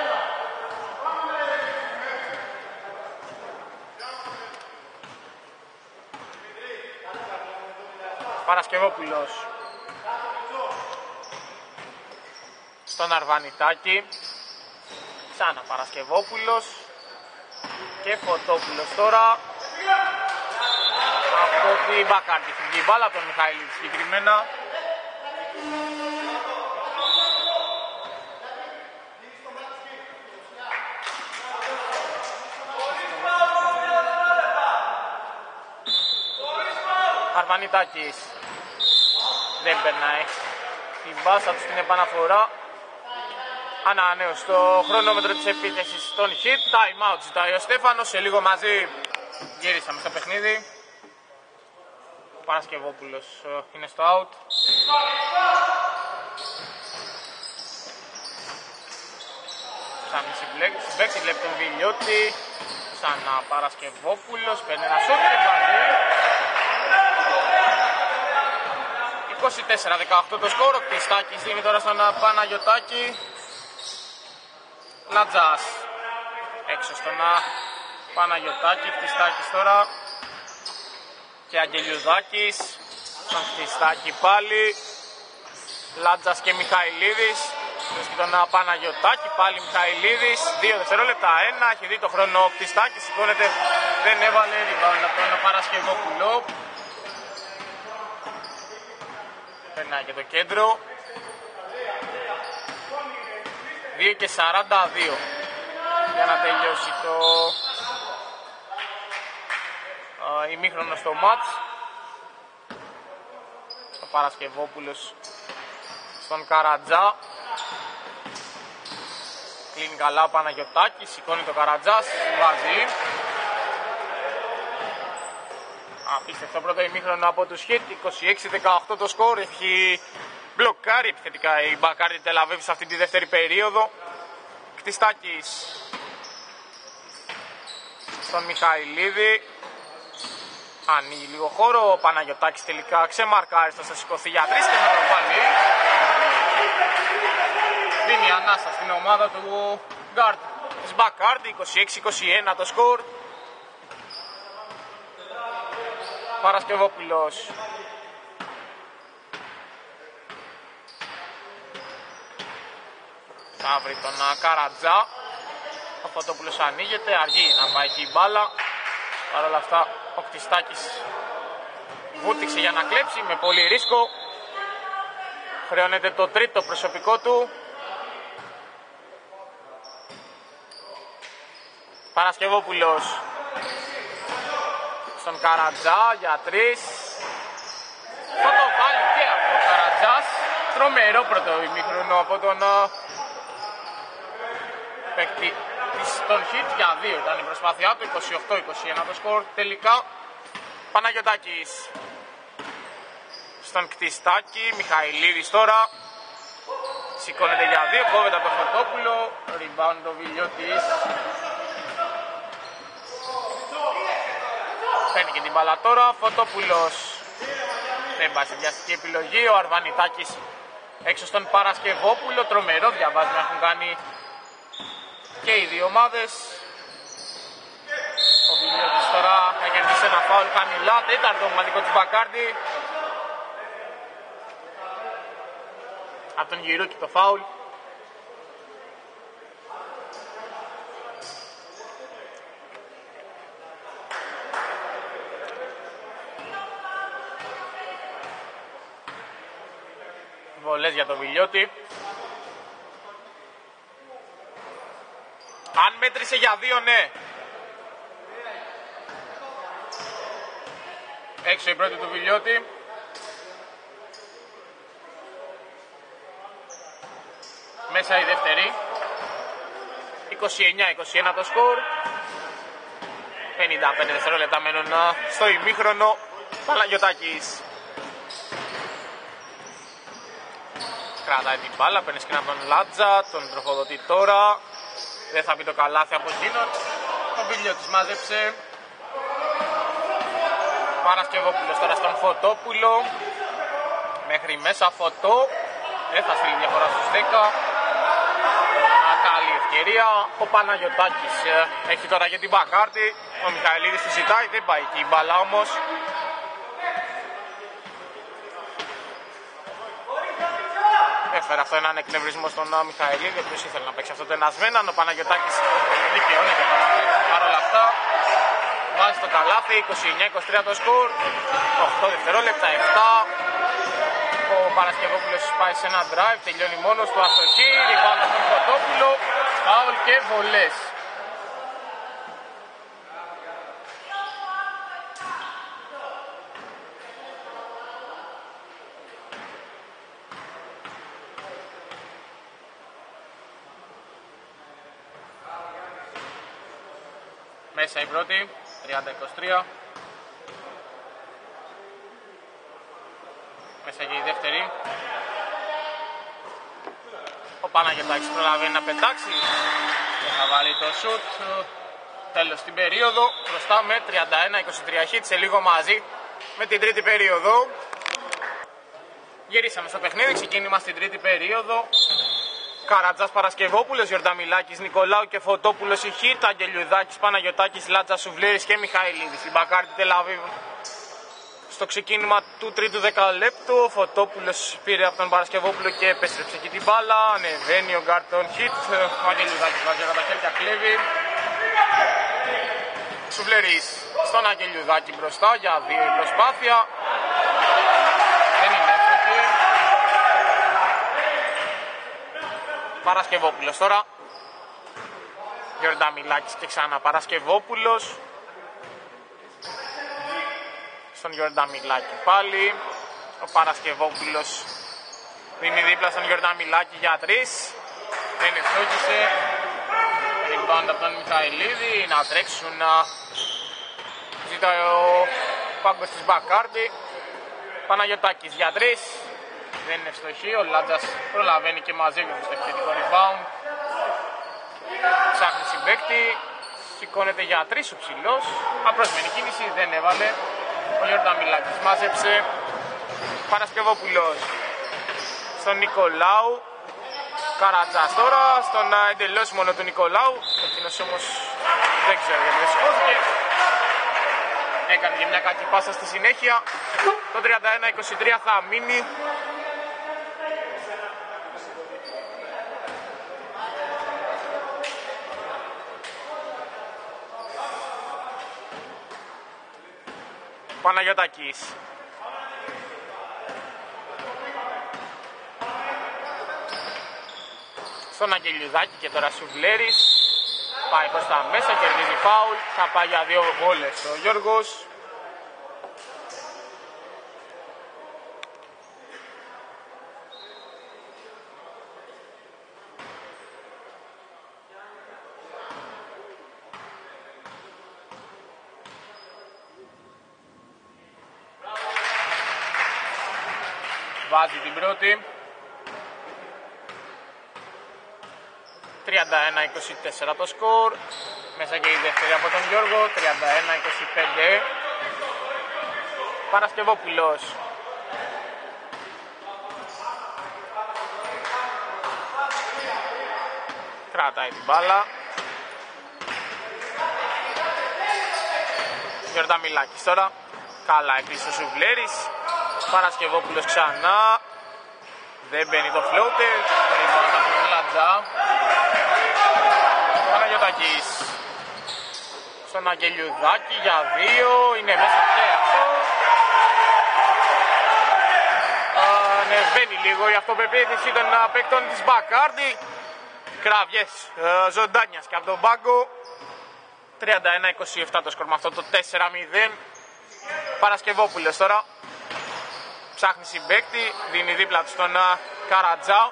Παρασκευόπουλος στον Αρβανιτάκη. Ξανά Παρασκευόπουλος. Και Φωτόπουλος τώρα. Από την μπακάρτη φυγεί η μπάλα από τον Μιχαήλ συγκεκριμένα. Αρβανιτάκης δεν περνάει την μπάσα του στην επαναφορά. Ανανέωσε το χρονόμετρο της επίθεσης των Hit. Time out ζητάει ο Στέφανος. Σε λίγο μαζί γυρίσαμε στο παιχνίδι. Ο Παρασκευόπουλος είναι στο out. Ψάχνει συμπέκτη, βλέπει τον Βιλιώτη. Ξανά Παρασκευόπουλος, παίρνει ένα σούτ και βάζει. 24-18 το σκόρο. Κτιστάκης δίνει τώρα στον Παναγιωτάκη. Λατζάς έξω στον Παναγιωτάκη. Κτιστάκης τώρα. Και Αγγελιουδάκης. Στον Κτιστάκη πάλι. Λάτζας και Μιχαηλίδης. Βρίσκει τον Παναγιωτάκη. Πάλι Μιχαηλίδης. 2 δευτερόλεπτα. 1. Έχει δει το χρόνο ο Κτιστάκης. Σηκώνεται. Δεν έβαλε rebound από τον Παρασκευόπουλο. Περνάει και το κέντρο. 2 και 42 για να τελειώσει το ημίχρονο στο μάτς. Ο Παρασκευόπουλος στον Καρατζά. Κλείνει καλά ο Παναγιωτάκης, σηκώνει το Καρατζάς, βάζει. Απίστευτο πρώτο ημίχρονο από τους Χιτ, 26-18 το σκορ. Έχει μπλοκάρει επιθετικά η Μπακάρντι Τελαβίβ σε αυτή τη δεύτερη περίοδο. Κτιστάκης στον Μιχαηλίδη. Ανοίγει λίγο χώρο, ο Παναγιωτάκης τελικά ξεμαρκάριστος, θα σηκωθεί για 3 και να το βάλει. Δίνει ανάσα στην ομάδα του γκάρντ της Μπακάρντι, 26-21 το σκορ. Παρασκευόπουλος. Θα βρει τον Καρατζά. Ο Φωτόπουλος ανοίγεται, αργεί να πάει εκεί η μπάλα. Παρ' όλα αυτά ο Κτιστάκης βούτυξε για να κλέψει με πολύ ρίσκο. Χρεώνεται το τρίτο προσωπικό του. Παρασκευόπουλος στον Καρατζά για 3. Θα το βάλει και αυτό ο Καρατζάς. Τρομερό πρώτο ημίχρονο από τον παίκτη των Χιτ για 2 ήταν η προσπάθειά του, 28-21 το σκορ. Τελικά Παναγιωτάκης στον Κτιστάκη, Μιχαηλίδης τώρα σηκώνεται για 2, κόβεται από το Φωτόπουλο, rebound ο Βιλιώτης. Παίρνει και την μπάλα τώρα, Φωτόπουλος δεν πάει σε βιαστική επιλογή, ο Αρβανιτάκης έξω στον Παρασκευόπουλο, τρομερό διαβάσμα έχουν κάνει και οι δύο ομάδες. Ο Βιλιώτης τώρα θα κερδίσει ένα φάουλ χαμηλά, τέταρτο ομαδικό της Μπακάρντι. Από τον Γυρούκη το φάουλ. Βολές για τον Βιλιώτη. Αν μέτρησε για 2, ναι. Έξω η πρώτη του Βιλιώτη. Μέσα η δεύτερη. 29-21 το σκορ. 55 δευτερόλεπτα μένουν στο ημίχρονο. Παναγιωτάκης κρατάει την μπάλα, παίρνει σκηνά από τον Λάτζα, τον τροφοδοτεί τώρα. Δεν θα μπει το καλάθι από εκείνον. Ο Βιλιώτης μάζεψε. Παρασκευόπουλος τώρα στον Φωτόπουλο. Μέχρι μέσα Φωτό. Δεν θα στείλει διαφορά στους 10. Καλή ευκαιρία. Ο Παναγιωτάκης έχει τώρα για την Μπακάρντι. Ο Μιχαηλίδης τη ζητάει. Δεν πάει εκεί η μπάλα όμως. Έφερε αυτό έναν εκνευρισμό στον Μιχαηλίδη, ο οποίος ήθελε να παίξει αυτό το ενασμέναν. Ο Παναγιωτάκης δικαιώνεται παρόλα αυτά. Βάζει το καλάθι, 29-23 το σκορ. 8 δευτερόλεπτα, 7. Ο Παρασκευόπουλος πάει σε ένα drive, τελειώνει μόνος του, αστοχή. Ριμπάουντ από τον Φωτόπουλο, φάουλ και βολές. Μέσα η πρώτη, 30-23. Μέσα και η δεύτερη. Ο Παναγιωτάκης προλαβαίνει να πετάξει και θα βάλει το σουτ. Τέλος στην περίοδο, μπροστά με 31-23 hit, σε λίγο μαζί με την τρίτη περίοδο. Γυρίσαμε στο παιχνίδι, ξεκίνημα στην τρίτη περίοδο. Καρατζάς, Παρασκευόπουλος, Γιορταμιλάκης, Νικολάου και Φωτόπουλος η Χιτ, Αγγελιουδάκης, Παναγιωτάκης, Λάτζας, Σουβλήρης και Μιχαηλίδης. Η Μπακάρντι Τελαβίβ στο ξεκίνημα του τρίτου δεκαλέπτου. Ο Φωτόπουλος πήρε από τον Παρασκευόπουλο και επέστρεψε εκεί την μπάλα. Ανεβαίνει ο γκάρντ των Χιτ. Ο Αγγελιουδάκης βάζει τα χέρια, κλέβει. Σουβλήρης στον Αγγελιουδάκη μπροστά για 2 η προσπάθεια. Δεν είναι εύκολη. Παρασκευόπουλος τώρα. Γιορταμιλάκης και ξανά Παρασκευόπουλος. Στον Γιορταμιλάκη πάλι. Ο Παρασκευόπουλος δίνει δίπλα στον Γιορταμιλάκη για 3. Δεν ευστόχησε. Rebound από τον Μιχαηλίδη. Να τρέξουν. Ζητάει ο πάγκος της Μπακάρντι. Παναγιωτάκης για 3. Δεν είναι ευστοχή, ο Λάτζας προλαβαίνει και μαζεύει στο επιθετικό rebound. Ψάχνει συμπαίκτη, σηκώνεται για 3 ο ψηλός. Απρόσμενη κίνηση, δεν έβαλε. Ο Γιορταμιλάκης μάζεψε. Παρασκευόπουλος στον Νικολάου. Καρατζάς τώρα, στον εντελώς μόνο του Νικολάου. Εκείνος όμως δεν ξέρω γιατί δεν σηκώθηκε. Έκανε και μια κακή πάσα στη συνέχεια. Το 31-23 θα μείνει. Παναγιωτάκης. Στον Αγγελιουδάκη και τώρα Σουβλέρης. Πάει προς τα μέσα, κερδίζει φάουλ. Θα πάει για 2 βόλες ο Γιώργος. Βάζει την πρώτη. 31-24 το σκορ. Μέσα και η δεύτερη από τον Γιώργο. 31-25. Παρασκευόπουλος. Κρατάει την μπάλα. Γιορταμιλάκης τώρα. Καλά έκλεισε ο Σουβλέρης. Παρασκευόπουλος ξανά. Δεν μπαίνει το floater. Περιβάλλον από τον Λατζά. Παναγιωτάκης. Στον Αγγελιουδάκη για 2. Είναι μέσα και αυτό. Ανεβαίνει λίγο η αυτοπεποίθηση των παίκτων της Μπακάρντι. Κραυγές ζωντάνιας και από τον πάγκο. 31-27 το σκορ με αυτό το 4-0. Παρασκευόπουλος τώρα. Ψάχνει συμπαίκτη, δίνει δίπλα του στον Καρατζά.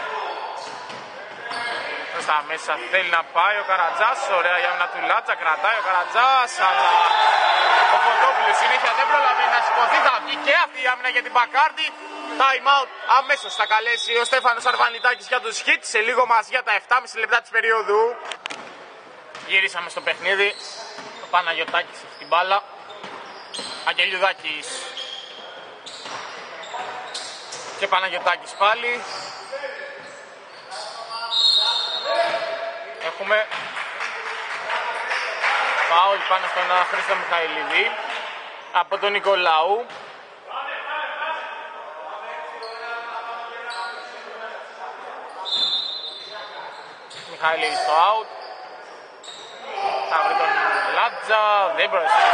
Προς τα μέσα θέλει να πάει ο Καρατζάς, ωραία η άμυνα του Λάτσα, κρατάει ο Καρατζάς, αλλά ο Φωτόπουλος συνέχεια δεν προλαβαίνει να σηκωθεί, θα βγει και αυτή η άμυνα για την Μπακάρντι. Time out, αμέσως θα καλέσει ο Στέφανος Αρβανιτάκης για τους hits, σε λίγο μαζί για τα 7,5 λεπτά της περίοδου. Γυρίσαμε στο παιχνίδι, ο Παναγιωτάκης έχει την μπάλα, Αγγελιουδάκης. Και Παναγιωτάκης πάλι. Έχουμε φάουλ πάνω στον Χρήστο Μιχαηλίδη από τον Νικολάου. Μιχαηλίδη στο out. Θα βρει τον Λάτζα. Δεν μπορούσε να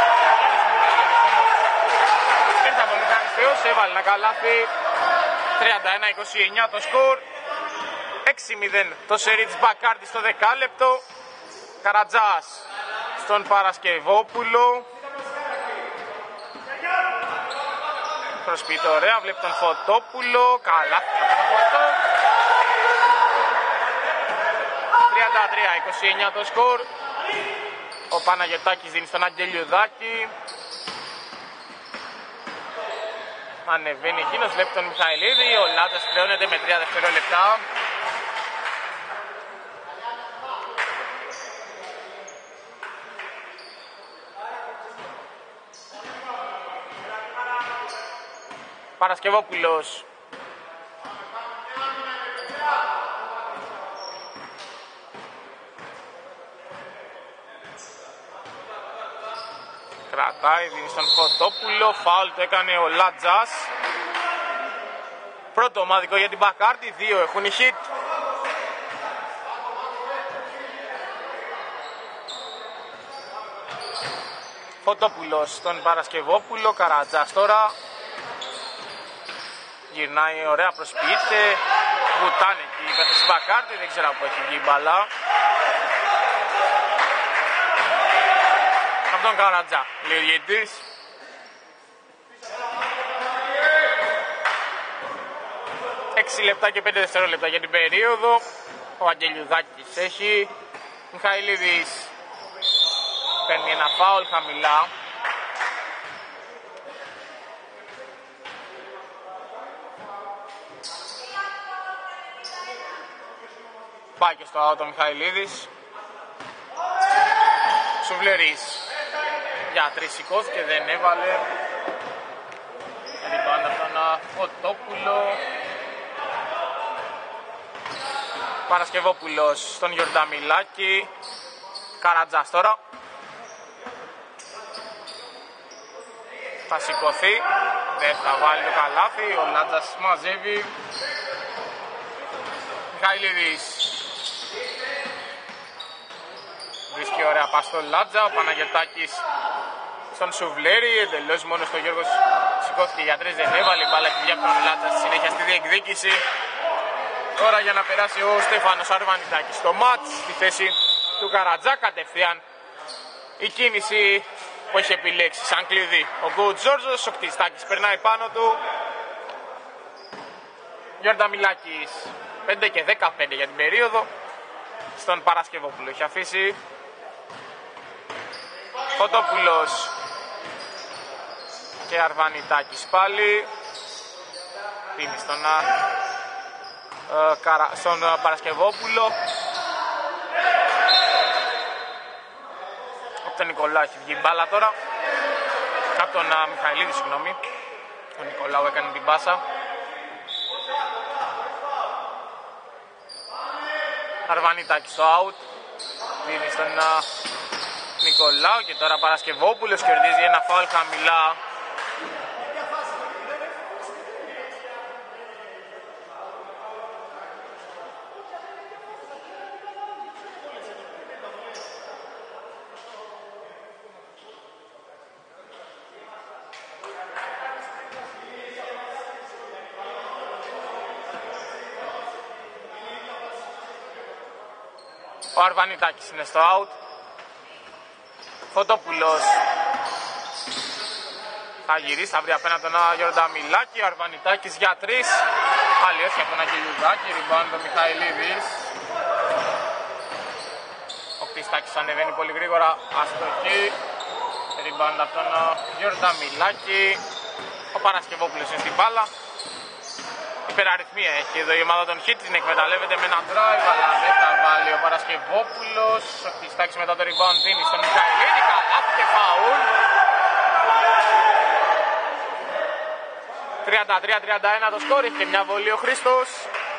σταθεί. Ήρθε από μηχανιστέως, έβαλε ένα καλάθι. 31-29 το σκορ. 6-0 το σερί της Μπακάρντι στο δεκάλεπτο. Καρατζάς στον Παρασκευόπουλο. Προσποιείται ωραία, βλέπει τον Φωτόπουλο. Καλά από τον Φωτό. 33-29 το σκορ. Ο Παναγιωτάκης δίνει στον Αγγελιουδάκη. Ανεβαίνει εκείνος, βλέπει τον Μιχαηλίδη. Ο Λάτζας χρεώνεται με 3 δευτερόλεπτα. Παρασκευόπουλος. Κρατάει, δίνει στον Φωτόπουλο. Φάουλ το έκανε ο Λάτζας. Πρώτο ομαδικό για την Μπακάρντι, 2 έχουν οι hit. Φωτόπουλος στον Παρασκευόπουλο, Καρατζάς τώρα. Γυρνάει ωραία, προσποιείται. Βουτάνε εκεί πέρα της Μπακάρντι, δεν ξέρω από έχει βγει η μπαλά. Από τον Καρατζά, λέει ο διαιτητής. 6 λεπτά και 5 δευτερόλεπτα για την περίοδο. Ο Αγγελιουδάκης έχει. Μιχαηλίδης παίρνει ένα φάουλ χαμηλά. Πάει και στο out ο Μιχαηλίδης. Σουβλερής για 3 σηκώθηκε, δεν έβαλε. Rebound από τον Φωτόπουλο. Παρασκευόπουλος στον Γιορταμιλάκη. Καρατζάς τώρα. Θα σηκωθεί. Δεν θα βάλει το καλάθι. Ο Λάτζας μαζεύει. Μιχαηλίδης. Βρίσκει ωραία πας στο Λάτζα. Ο Παναγιωτάκης στον Σουβλέρη. Εντελώς μόνο στο Γιώργος σηκώθηκε για 3. Δεν έβαλε. Μπάλα και από τον Λάτζα στη συνέχεια στη διεκδίκηση. Τώρα για να περάσει ο Στέφανος Αρβανιτάκης στο μάτς στη θέση του Καρατζά. Κατευθείαν η κίνηση που έχει επιλέξει σαν κλειδί ο Γκου Τζόρζος. Ο Κτιστάκης περνάει πάνω του. Γιορταμιλάκης 5 και 15 για την περίοδο. Στον Παρασκευόπουλο έχει αφήσει. Φωτόπουλος και Αρβανιτάκης πάλι. Πίνει στον Παρασκευόπουλο. Από τον Νικολάου έχει βγει μπάλα τώρα. Από τον Μιχαηλίδη, συγγνώμη. Ο Νικολάου έκανε την πάσα. Αρβανιτάκη στο out. Δίνει στον Νικολάου και τώρα Παρασκευόπουλος κερδίζει ένα φάουλ χαμηλά. Ο Αρβανιτάκης είναι στο out. Φωτόπουλος θα γυρίσει, θα βρει απέναντι τον Γιορταμιλάκη. Ο Αρβανιτάκης για 3. Άλλη όχι από τον Αγγελιουδάκη. Rebound ο Μιχαηλίδης. Ο Κτιστάκης ανεβαίνει πολύ γρήγορα. Αστοχή. Rebound από τον Γιορταμιλάκη. Ο Παρασκευόπουλος είναι στην μπάλα. Υπεραριθμία έχει εδώ η ομάδα των Hit, την εκμεταλλεύεται με ένα drive, αλλά δεν θα βάλει ο Παρασκευόπουλος. Ο Κτιστάκης μετά το rebound δίνει στον Μιχαηλίδη, καλάθι και φαουλ. 33-31 το σκόρ, είχε μια βολή ο Χρήστος.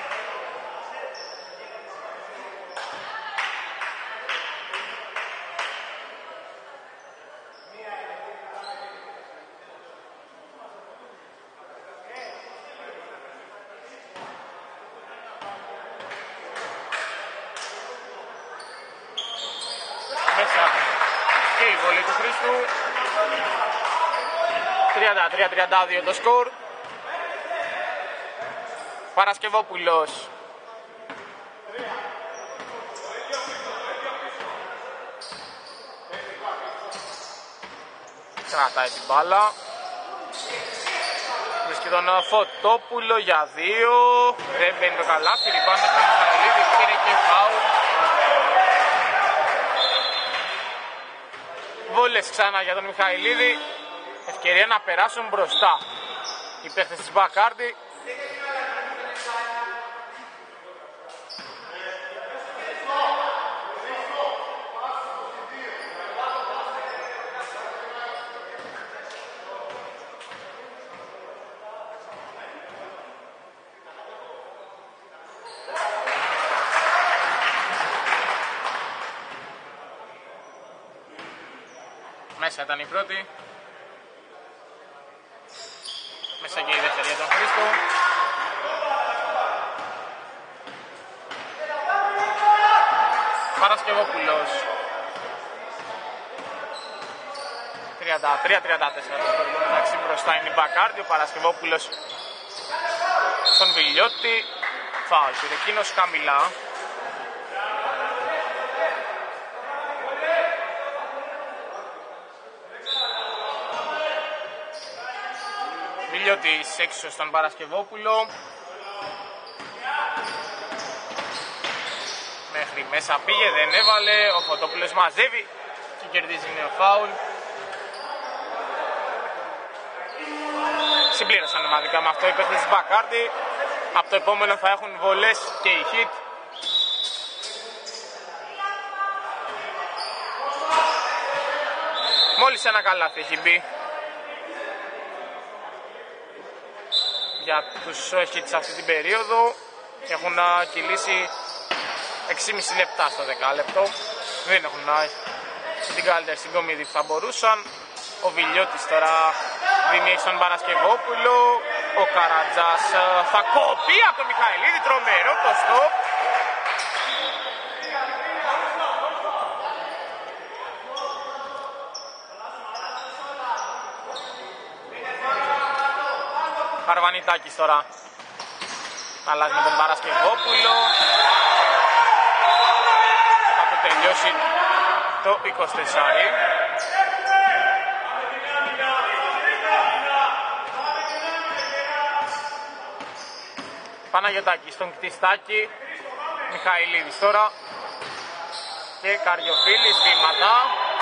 Και η βολή του Χρήστου. 33-32 το σκορ. Παρασκευόπουλος. Κρατάει την μπάλα. Βρίσκει τον Φωτόπουλο για 2. Δεν μπαίνει το καλάθι. Rebound από τον Μιχαηλίδη. Πήρε και φάουλ. Βόλες ξανά για τον Μιχαηλίδη. Ευκαιρία να περάσουν μπροστά οι παίχτες της Μπακάρντι. Μέσα ήταν η πρώτη. Μέσα και η δεύτερη για τον Χρήστο. Παρασκευόπουλος. 33-34 το σκορ. Εντάξει, μπροστά είναι η Μπακάρντι. Ο Παρασκευόπουλος στον Βιλιώτη. Φάουλ πήρε εκείνος χαμηλά. Βιλιώτης έξω στον Παρασκευόπουλο. Μέχρι μέσα πήγε, δεν έβαλε. Ο Φωτόπουλος μαζεύει και κερδίζει νέο φάουλ. Συμπλήρωσαν ομαδικά με αυτό οι παίκτες της Μπακάρντι. Από το επόμενο θα έχουν βολές και οι Hit. Μόλις ένα καλάθι έχει μπει για τους Hits αυτή την περίοδο. Έχουν κυλήσει 6,5 λεπτά στο δεκάλεπτο. Δεν έχουν την καλύτερη συγκομιδή που θα μπορούσαν. Ο Βιλιώτης τώρα δίνει στον Παρασκευόπουλο. Ο Καρατζάς θα κόπει από τον Μιχαηλίδη. Τρομερό το στοπ. Χαρβανιτάκης τώρα αλλάζει με τον Παρασκευόπουλο. Θα το τελειώσει το 24. Παναγιωτάκη στον Κτιστάκη. Μιχαηλίδης τώρα. Και Καριοφίλης βήματα.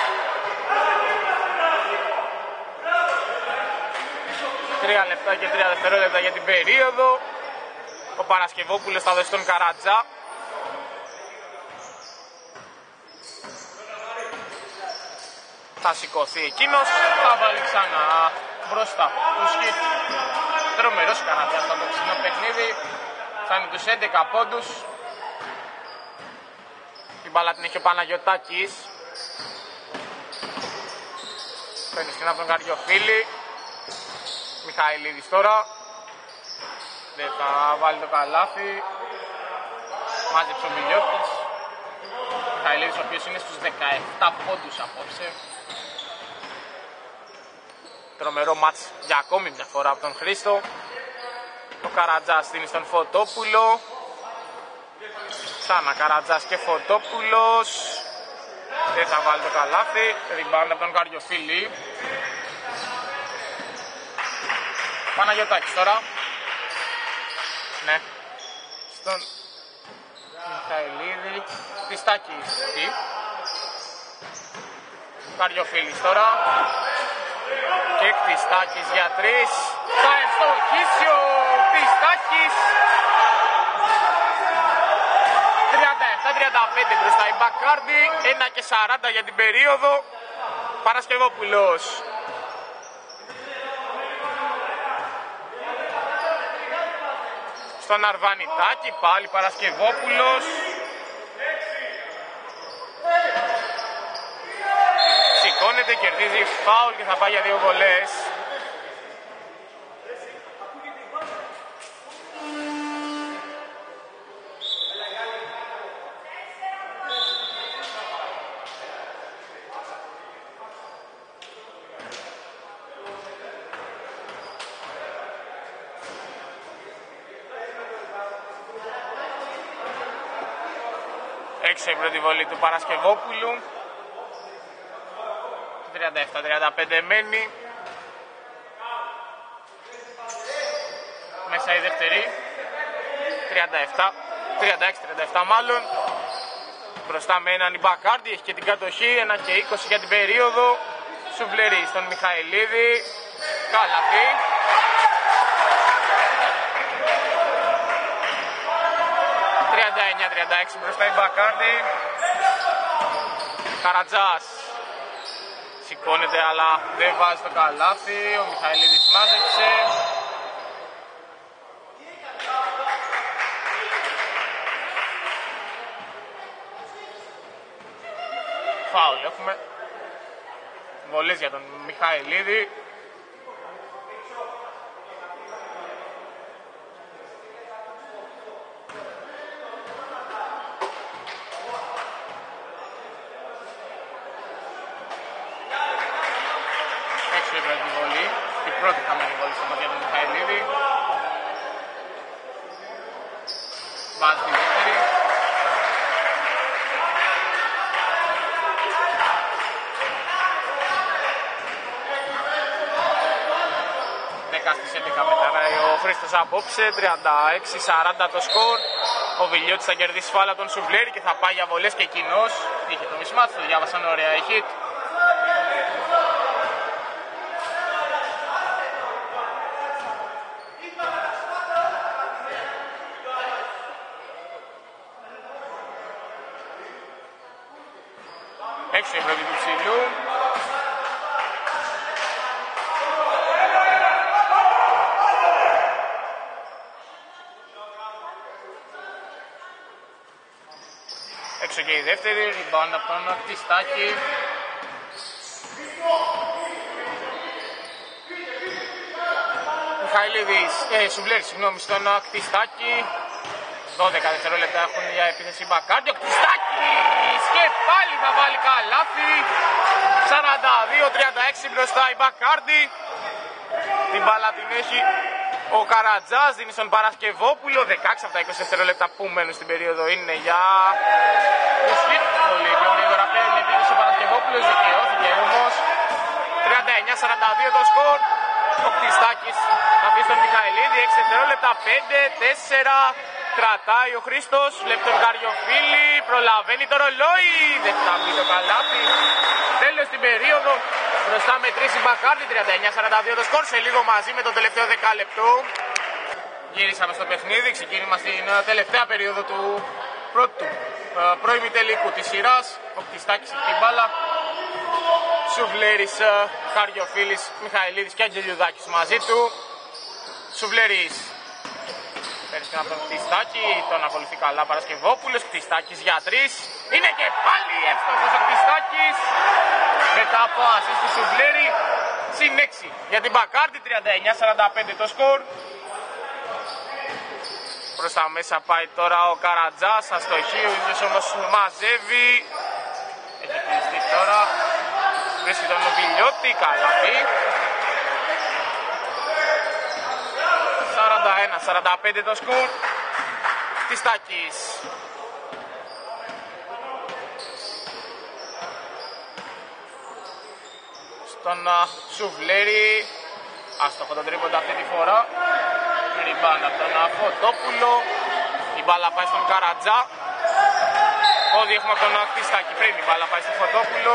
Τρία λεπτά και 3 δευτερόλεπτα για την περίοδο. Ο Παρασκευόπουλος θα δώσει τον Καρατζά. Θα σηκωθεί εκείνος. Θα βάλει ξανά μπροστά τους Hits. Τρομερός Καρατζάς στο απόψινο παιχνίδι. Φτάνει τους 11 πόντους. Την μπάλα την έχει ο Παναγιωτάκης. Παίρνει στην από τον Καριοφίλη. Μιχαηλίδης τώρα. Δεν θα βάλει το καλάθι. Μάζεψε ο Βιλιώτης. Μιχαηλίδης ο οποίος είναι στους 17 πόντους απόψε. Τρομερό μάτς για ακόμη μια φορά από τον Χρήστο. Ο Καρατζάς στείνει στον Φωτόπουλο. Ξανά Καρατζάς και Φωτόπουλος. Δεν θα βάλει το καλάθι. Rebound από τον Καριοφίλη. Παναγιωτάκης τώρα. Ναι. Στον Μιχαηλίδη. Κτιστάκης. Καριοφίλης τώρα. Και Κτιστάκης για 3. Θα ευστοχίσει ο Κτιστάκης. 37-35 μπροστά η Μπακάρντι. 1,40 για την περίοδο. Παρασκευόπουλος. Στον Αρβανιτάκη, πάλι Παρασκευόπουλος. Σηκώνεται, κερδίζει φάουλ και θα πάει για 2 βολές. Έξω η πρώτη βολή του Παρασκευόπουλου. 37-35 μένει. Μέσα η δεύτερη. 36-37 μάλλον. Μπροστά με έναν η Μπακάρντι, έχει και την κατοχή. 1 και 20 για την περίοδο. Σουβλερί στον Μιχαηλίδη. Καλαθί. Μπροστά η Μπακάρντι. Καρατζάς σηκώνεται αλλά δεν βάζει το καλάθι. Ο Μιχαηλίδης μάζεψε. Φάουλ έχουμε. Βολές για τον Μιχαηλίδη. Η πρώτη χαμένη βολή στα μάτια του Μιχαηλίδη. Βάζει τη δεύτερη. Στις 11 μετράει ο Χρήστος απόψε. 36-40 το σκορ. Ο Βιλιώτης θα κερδίσει φάλα τον Σουβλέρη και θα πάει για βολές και εκείνος. Είχε το μισμάτι, το διάβασαν ωραία οι Hit. Έξω η πρώτη του ψηλού. πίσω και η δεύτερη, rebound από τον Κτιστάκη. Μιχαηλίδης, Σουβλέρης, συγγνώμη, στον Κτιστάκη. 12 δευτερόλεπτα έχουν για επίθεση Μπακάρντι. Ο Κτιστάκης και πάλι θα βάλει καλάθι. 42-36 μπροστά η Μπακάρντι. Την μπάλα την έχει ο Καρατζάς, δίνει στον Παρασκευόπουλο. 16 από τα 20 δευτερόλεπτα που μένουν στην περίοδο είναι για τους Χιτ. Πολύ πιο γρήγορα παίρνει επίθεση ο Παρασκευόπουλος, δικαιώθηκε όμως. 39-42 το σκορ. Ο Κτιστάκης θα αφήσει τον Μιχαηλίδη, 6 δευτερόλεπτα, 5-4. Κρατάει ο Χρήστος, βλέπει τον Καριοφίλη, προλαβαίνει το ρολόι, δεν θα μπει το καλάθι. Τέλος στην περίοδο, μπροστά με 3 η Μπακάρντι, 39-42 το σκορ, σε λίγο μαζί με το τελευταίο δεκάλεπτο. Γύρισαμε στο παιχνίδι, ξεκίνημα στην τελευταία περίοδο του πρώτου προημιτελικού της σειράς. Ο Κτιστάκης έχει την μπάλα, Σουβλέρης, Καριοφίλης, Μιχαηλίδης και Αγγελιουδάκης μαζί του. Σουβλέρης παίρνει από τον Κτιστάκη, τον ακολουθεί καλά Παρασκευόπουλος, Κτιστάκης για 3. Είναι και πάλι εύστοχος ο Κτιστάκης. Μετά από ασίστ του Σουβλέρη, συν 6 για την Μπακάρντι, 39-45 το σκορ. Προς τα μέσα πάει τώρα ο Καρατζάς, αστοχή, ο ίδιος όμως μαζεύει. Έχει κλειστεί τώρα, βρίσκει τον Βιλιώτη, καλάθι. 41-45 το σκορ. Κτιστάκης. Στον Σουβλέρη. Άστοχο τον τρίποντα αυτή τη φορά. Rebound από τον Φωτόπουλο. Η μπάλα πάει στον Καρατζά. Πόδι έχουμε από τον Κτιστάκη. Πριν η μπάλα πάει στον Φωτόπουλο.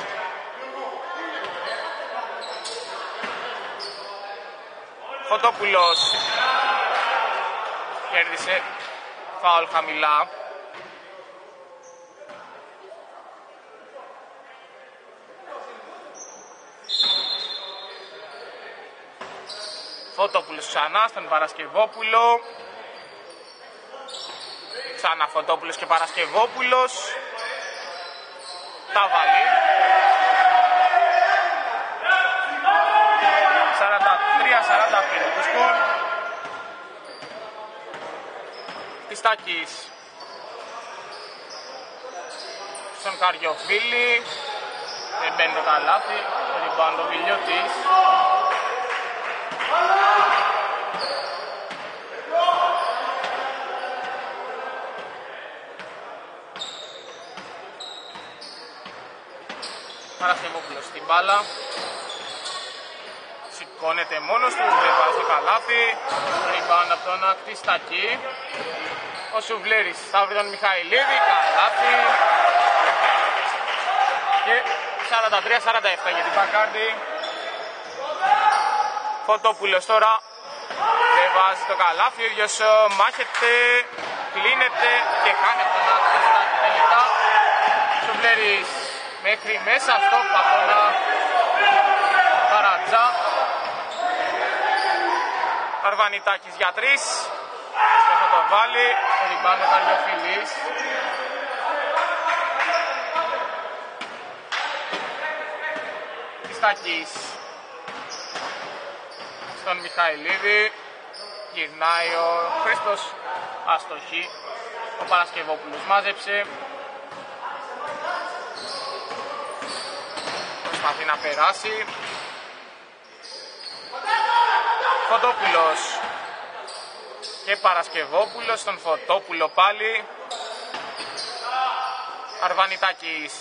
Φωτόπουλος κέρδισε φάουλ χαμηλά. Φωτόπουλος ξανά στον Παρασκευόπουλο. Ξανά Φωτόπουλος και Παρασκευόπουλος. Τα βάλει. 43-45 το σκορ. Κτιστάκης στον Καριοφίλη. Δεν μπαίνει το καλάθι. Το rebound ο Βιλιώτης. Παρασκευόπουλος στην μπάλα. Σηκώνεται μόνος του, δεν βάζει το καλάθι. Rebound από τον Κτιστάκη. Ο Σουβλέρης θα βρει τον Μιχαηλίδη, καλάθι. Και 43-47 για την Μπακάρντι. Φωτόπουλος τώρα δεν βάζει το καλάθι, ο ίδιος μάχεται, κλείνεται και χάνει από τον Κτιστάκη τελικά. Σουβλέρης μέχρι μέσα, στόπ από τον Καρατζά. Αρβανιτάκης για 3. Δεν θα το βάλει. Ο rebound ο Καριοφίλης. Κτιστάκης στον Μιχαηλίδη. Γυρνάει ο Χρήστος. Αστοχή. Ο Παρασκευόπουλος μάζεψε. Προσπαθεί να περάσει. Φωτόπουλος και Παρασκευόπουλος, στον Φωτόπουλο πάλι. Αρβανιτάκης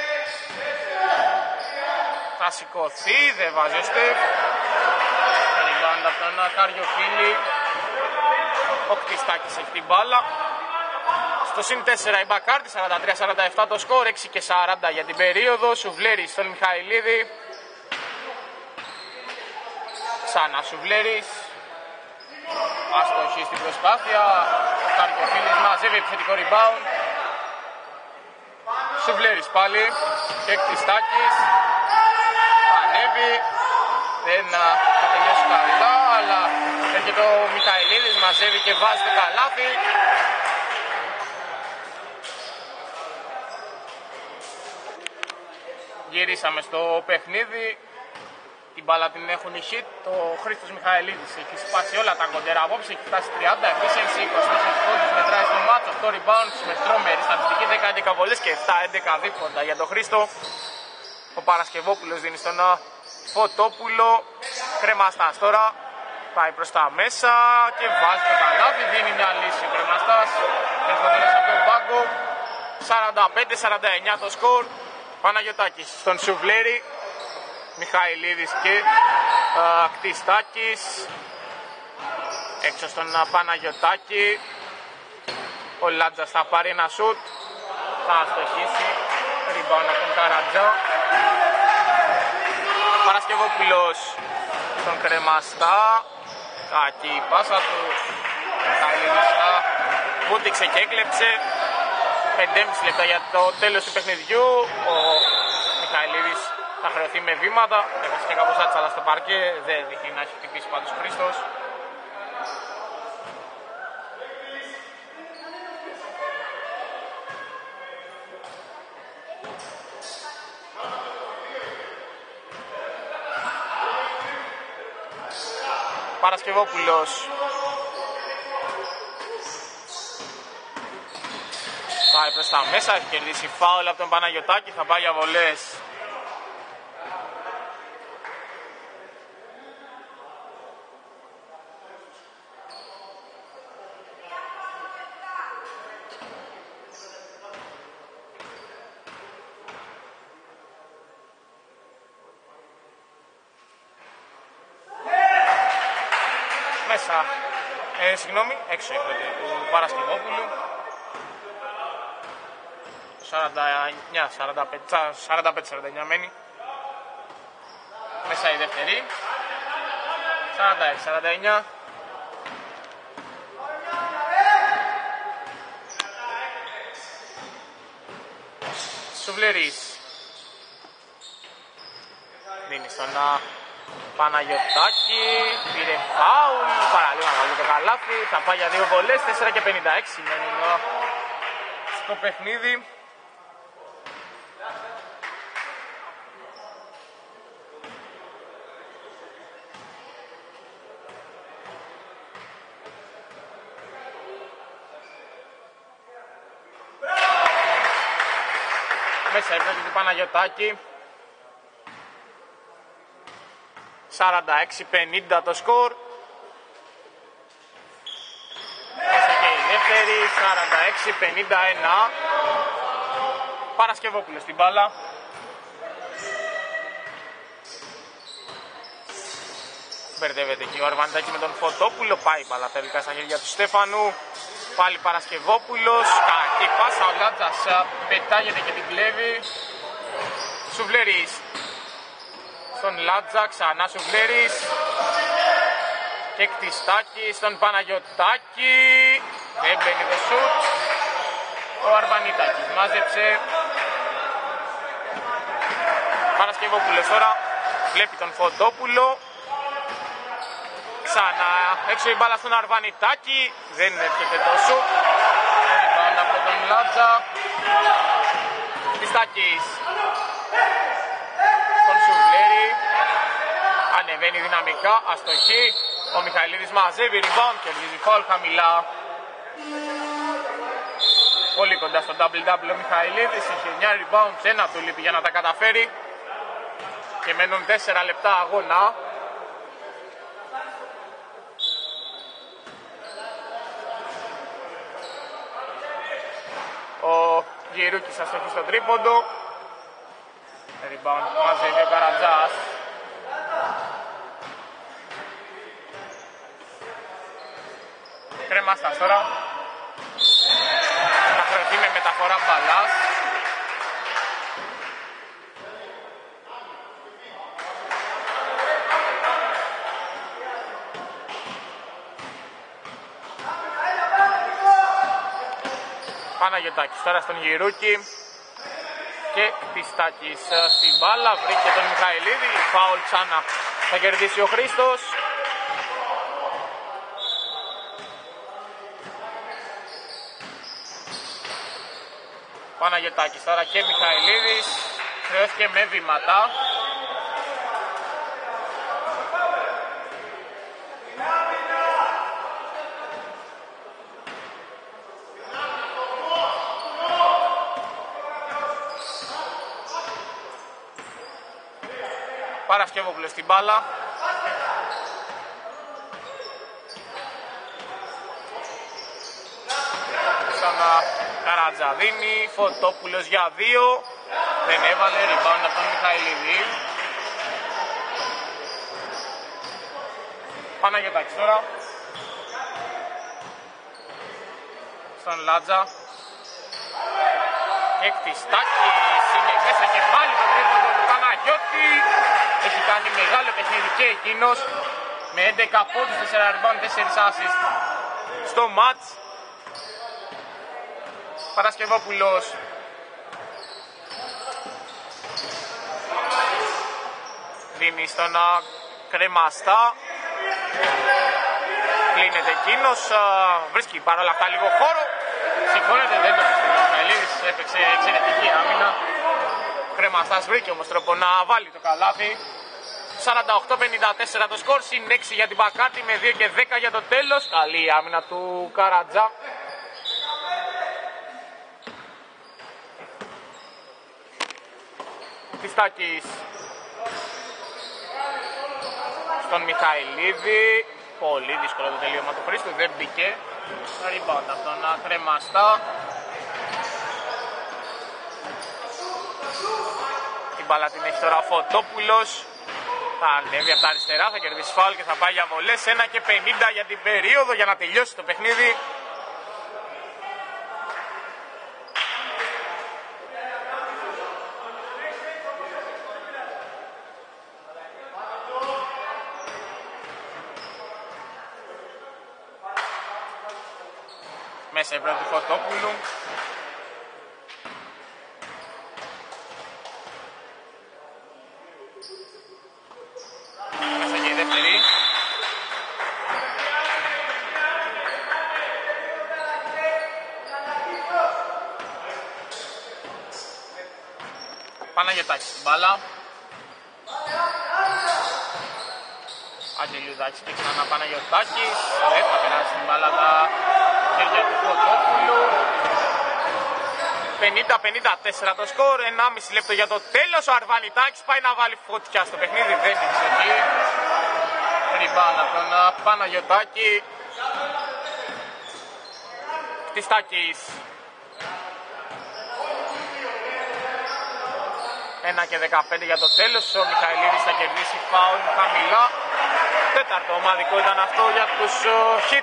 θα σηκωθεί, δεν βάζει ο Στεφ. Rebound από τον Καριοφίλη. Ο Κτιστάκης έχει την μπάλα. Στο συν 4 η Μπακάρντι, 43-47 το σκορ, 6 και 40 για την περίοδο. Σουβλέρης στον Μιχαηλίδη. Ξανά Σουβλέρης. Αστοχή στην προσπάθεια. Ο Καριοφίλης μαζεύει επιθετικό rebound. Σουβλέρης πάλι. Και Κτιστάκης. Ανέβει. Δεν θα τελειώσει καλά, αλλά έρχεται ο Μιχαηλίδης, μαζεύει και βάζει το καλάθι. Γυρίσαμε στο παιχνίδι. Την μπάλα την έχουν οι hit. Το Χρήστος Μιχαηλίδης έχει σπάσει όλα τα κοντέρα απόψε. Έχει φτάσει 30, efficiency, 24 πόντους μετράει στο μάτσο. 8 rebounds με τρόμερη στατιστική, 10-11 βολές και 7-11 δίποντα για τον Χρήστο. Ο Παρασκευόπουλος δίνει στον Φωτόπουλο. Κρεμαστάς τώρα. Πάει προς τα μέσα και βάζει το καλάθι. Δίνει μια λύση ο Κρεμαστάς. Ερχοντέρας από τον πάγκο. 45-49 το σκορ. Παναγιωτάκης στον Σουβλέρη. Μιχαηλίδης και Κτιστάκης. Έξω στον Παναγιωτάκη. Ο Λάτζας θα πάρει ένα σουτ. Θα αστοχίσει. Rebound από τον Καρατζά. Παρασκευόπουλος στον Κρεμαστά. Κακή η πάσα του. Μιχαηλίδης βούτυξε και έκλεψε. 5,5 λεπτά για το τέλος του παιχνιδιού. Ο Μιχαηλίδης θα χρεωθεί με βήματα. Έχασε και κάπως άτσαλα στο παρκέ. Δεν δείχνει να έχει χτυπήσει πάντως ο Χρήστος. Παρασκευόπουλος. Πάει προς τα μέσα, έχει κερδίσει φάουλ από τον Παναγιωτάκη, θα πάει για βολές. Μέσα, συγγνώμη, έξω έπρεπε του Παρασκευόπουλου. 45-49 μένει. Μέσα η δεύτερη. 46-49. Σουβλερής. Δίνει στον Παναγιωτάκη. Πήρε φάουλ. Παραλίγο να βάλει το καλάθι. Θα πάει για 2 βολές. 4-56 μένει στο παιχνίδι. Μέσα έπρεπε του Παναγιωτάκη. 46-50 το σκορ. Μέσα και η δεύτερη. 46-51. Παρασκευόπουλος στην μπάλα. Μπερδεύεται εκεί ο Αρβανιτάκης με τον Φωτόπουλο. Πάει μπάλα τελικά στα χέρια του Στέφανου. Πάλι Παρασκευόπουλος. Κακή πάσα. Ο Λάτζας πετάγεται και την κλέβει. Σουβλέρης. Στον Λάτζα, ξανά Σουβλέρης. Και Κτιστάκη στον Παναγιωτάκη. Δεν μπαίνει το σουτ. Ο Αρβανιτάκης μάζεψε. Παρασκευόπουλος τώρα. Βλέπει τον Φωτόπουλο. Ξανά έξω η μπάλα στον Αρβανιτάκη. Δεν έρχεται το σουτ. Rebound από τον Λάτζα. Κτιστάκης στον Σουβλέρη. Ανεβαίνει δυναμικά, αστοχή. Ο Μιχαηλίδης μαζεύει rebound, κερδίζει φάουλ χαμηλά. Πολύ κοντά στο double-double ο Μιχαηλίδης. Έχει 9 rebounds, ένα του λείπει για να τα καταφέρει. Και μένουν 4 λεπτά αγώνα. Ο Γυρούκης αστοχή στο τρίποντο. Rebound μαζεύει ο Καρατζάς. Κρεμάστας τώρα. Θα χρεωθεί με μεταφορά μπαλάς. Παναγιωτάκης τώρα στον Γυρούκη. Και Κτιστάκης στην μπάλα. Βρήκε τον Μιχαηλίδη. Φάουλ ξανά. Θα κερδίσει ο Χρήστος. Παναγιωτάκης τώρα και Μιχαηλίδης. χρεώθηκε με βήματα. Παρασκευόπουλος στην μπάλα. Στον Καρατζαδίνη, Φωτόπουλος για 2. Δεν έβαλε, rebound από τον Μιχαηλίδη. Παναγιωτάκης τώρα. Στον Λάτζα. Εκτιστάκης είναι μέσα και πάλι το τρίποντο του Παναγιώτη. Έχει κάνει μεγάλο παιχνίδι και εκείνος με 11 πόντους, 4 rebound, 4 assist στο μάτς. Παρασκευόπουλος δίνει στον Κρεμαστά. Κλείνεται εκείνος, βρίσκει παρόλα αυτά λίγο χώρο. Σηκώνεται, δεν το πιστεύει ο Μιχαηλίδης, έπαιξε εξαιρετική άμυνα. Κρεμαστάς βρήκε όμως τρόπο να βάλει το καλάθι. 48-54 το σκορ, συν 6 για την Μπακάρτη με 2 και 10 για το τέλος. Καλή η άμυνα του Καρατζά. Τιστάκης στον Μιχαηλίδη. Πολύ δύσκολο το τελείωμα του Χρήστου, δεν μπήκε. Rebound από τον Κρεμαστά. Την μπάλα την έχει τώρα ο Φωτόπουλος. Θα ανέβει από τα αριστερά, θα κερδίσει φάουλ και θα πάει για βολές. 1 και 50 για την περίοδο για να τελειώσει το παιχνίδι. Μέσα η πρώτη Φωτόπουλου. Μέσα και η δεύτερη. Παναγιωτάκης στην μπάλα. Αγγελιουδάκης και ξανά Παναγιωτάκης. Δεν θα περάσει την μπάλα τα χέρια του Φωτόπουλου. 50-54 το σκορ, 1,5 λεπτό για το τέλος. Ο Αρβανιτάκης πάει να βάλει φωτιά στο παιχνίδι, δεν είναι εκεί. Rebound από τον Παναγιωτάκη. Κτιστάκης. 1 και 15 για το τέλος. Ο Μιχαηλίδης θα κερδίσει φάουλ χαμηλά. Τέταρτο ομαδικό ήταν αυτό για τους Hit.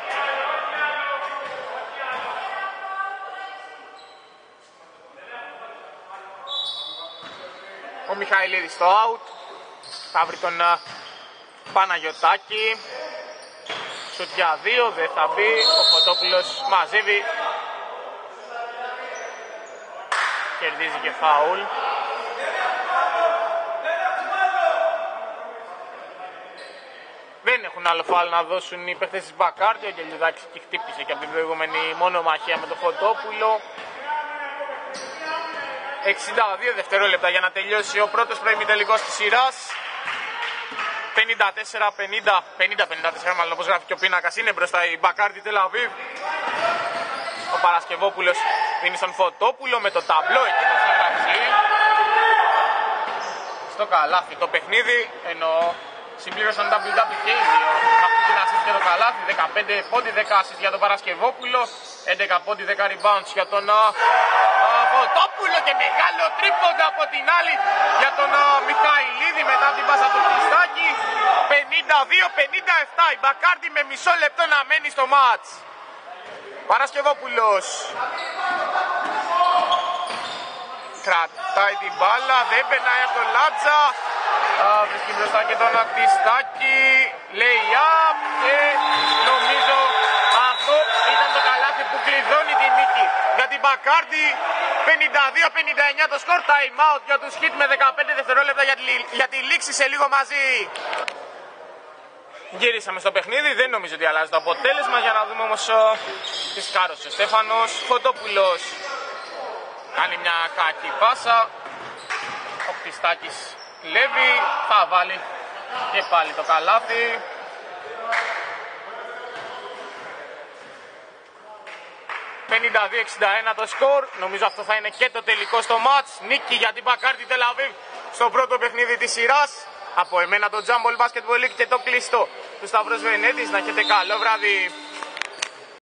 Ο Μιχαηλίδης στο out. Θα βρει τον Παναγιωτάκη. Σουτ για 2, δεν θα μπει. Ο Φωτόπουλος μαζεύει. Κερδίζει και φάουλ. Δεν έχουν άλλο φάουλ να δώσουν οι παίχτες της Μπακάρτη. Ο Γελιουδάκης και χτύπησε και από την προηγούμενη μονομαχία με τον Φωτόπουλο. 62 δευτερόλεπτα για να τελειώσει ο πρώτος προημιτελικός της σειράς. 50-54 μάλλον, όπως γράφει και ο πίνακας, είναι μπροστά η Μπακάρτη Τελαβίβ. Ο Παρασκευόπουλος δίνει στον Φωτόπουλο με το ταμπλό, εκείνος θα γράψει στο καλάθι το παιχνίδι, ενώ συμπλήρωσαν double-double και οι δύο. Αυτή την assist και το καλάθι, 15 πόντι, 10 assist για τον Παρασκευόπουλο, 11 πόντι, 10 rebounds για τον Φωτόπουλο και μεγάλο τρίποντο από την άλλη για τον Μιχαηλίδη μετά από την πάσα του Χριστάκη. 52-57, η Μπακάρτη με μισό λεπτό να μένει στο μάτς. Παρασκευόπουλος κρατάει την μπάλα, δεν περνάει από τον Λάτζα. Βρίσκει μπροστά και τον Ακτιστάκη, λέει up και νομίζω αυτό ήταν το καλάθι που κλειδώνει τη νίκη για την Μπακάρτη. 52-59 το σκορ, time out για τους Hit με 15 δευτερόλεπτα για τη λήξη σε λίγο μαζί. Γυρίσαμε στο παιχνίδι, δεν νομίζω ότι αλλάζει το αποτέλεσμα, για να δούμε όμως τι σκάρωσε ο Στέφανος. Φωτόπουλος κάνει μια κακή πάσα. Ο Χριστάκης κλέβει, θα βάλει και πάλι το καλάθι. 52-61 το σκορ, νομίζω αυτό θα είναι και το τελικό στο μάτς. Νίκη για την Μακάρτι Τελ Αβίβ στο πρώτο παιχνίδι της σειράς. Από εμένα το Jumble Basketball League και το κλειστό του Σταύρος Βενέτης. Να έχετε καλό βράδυ.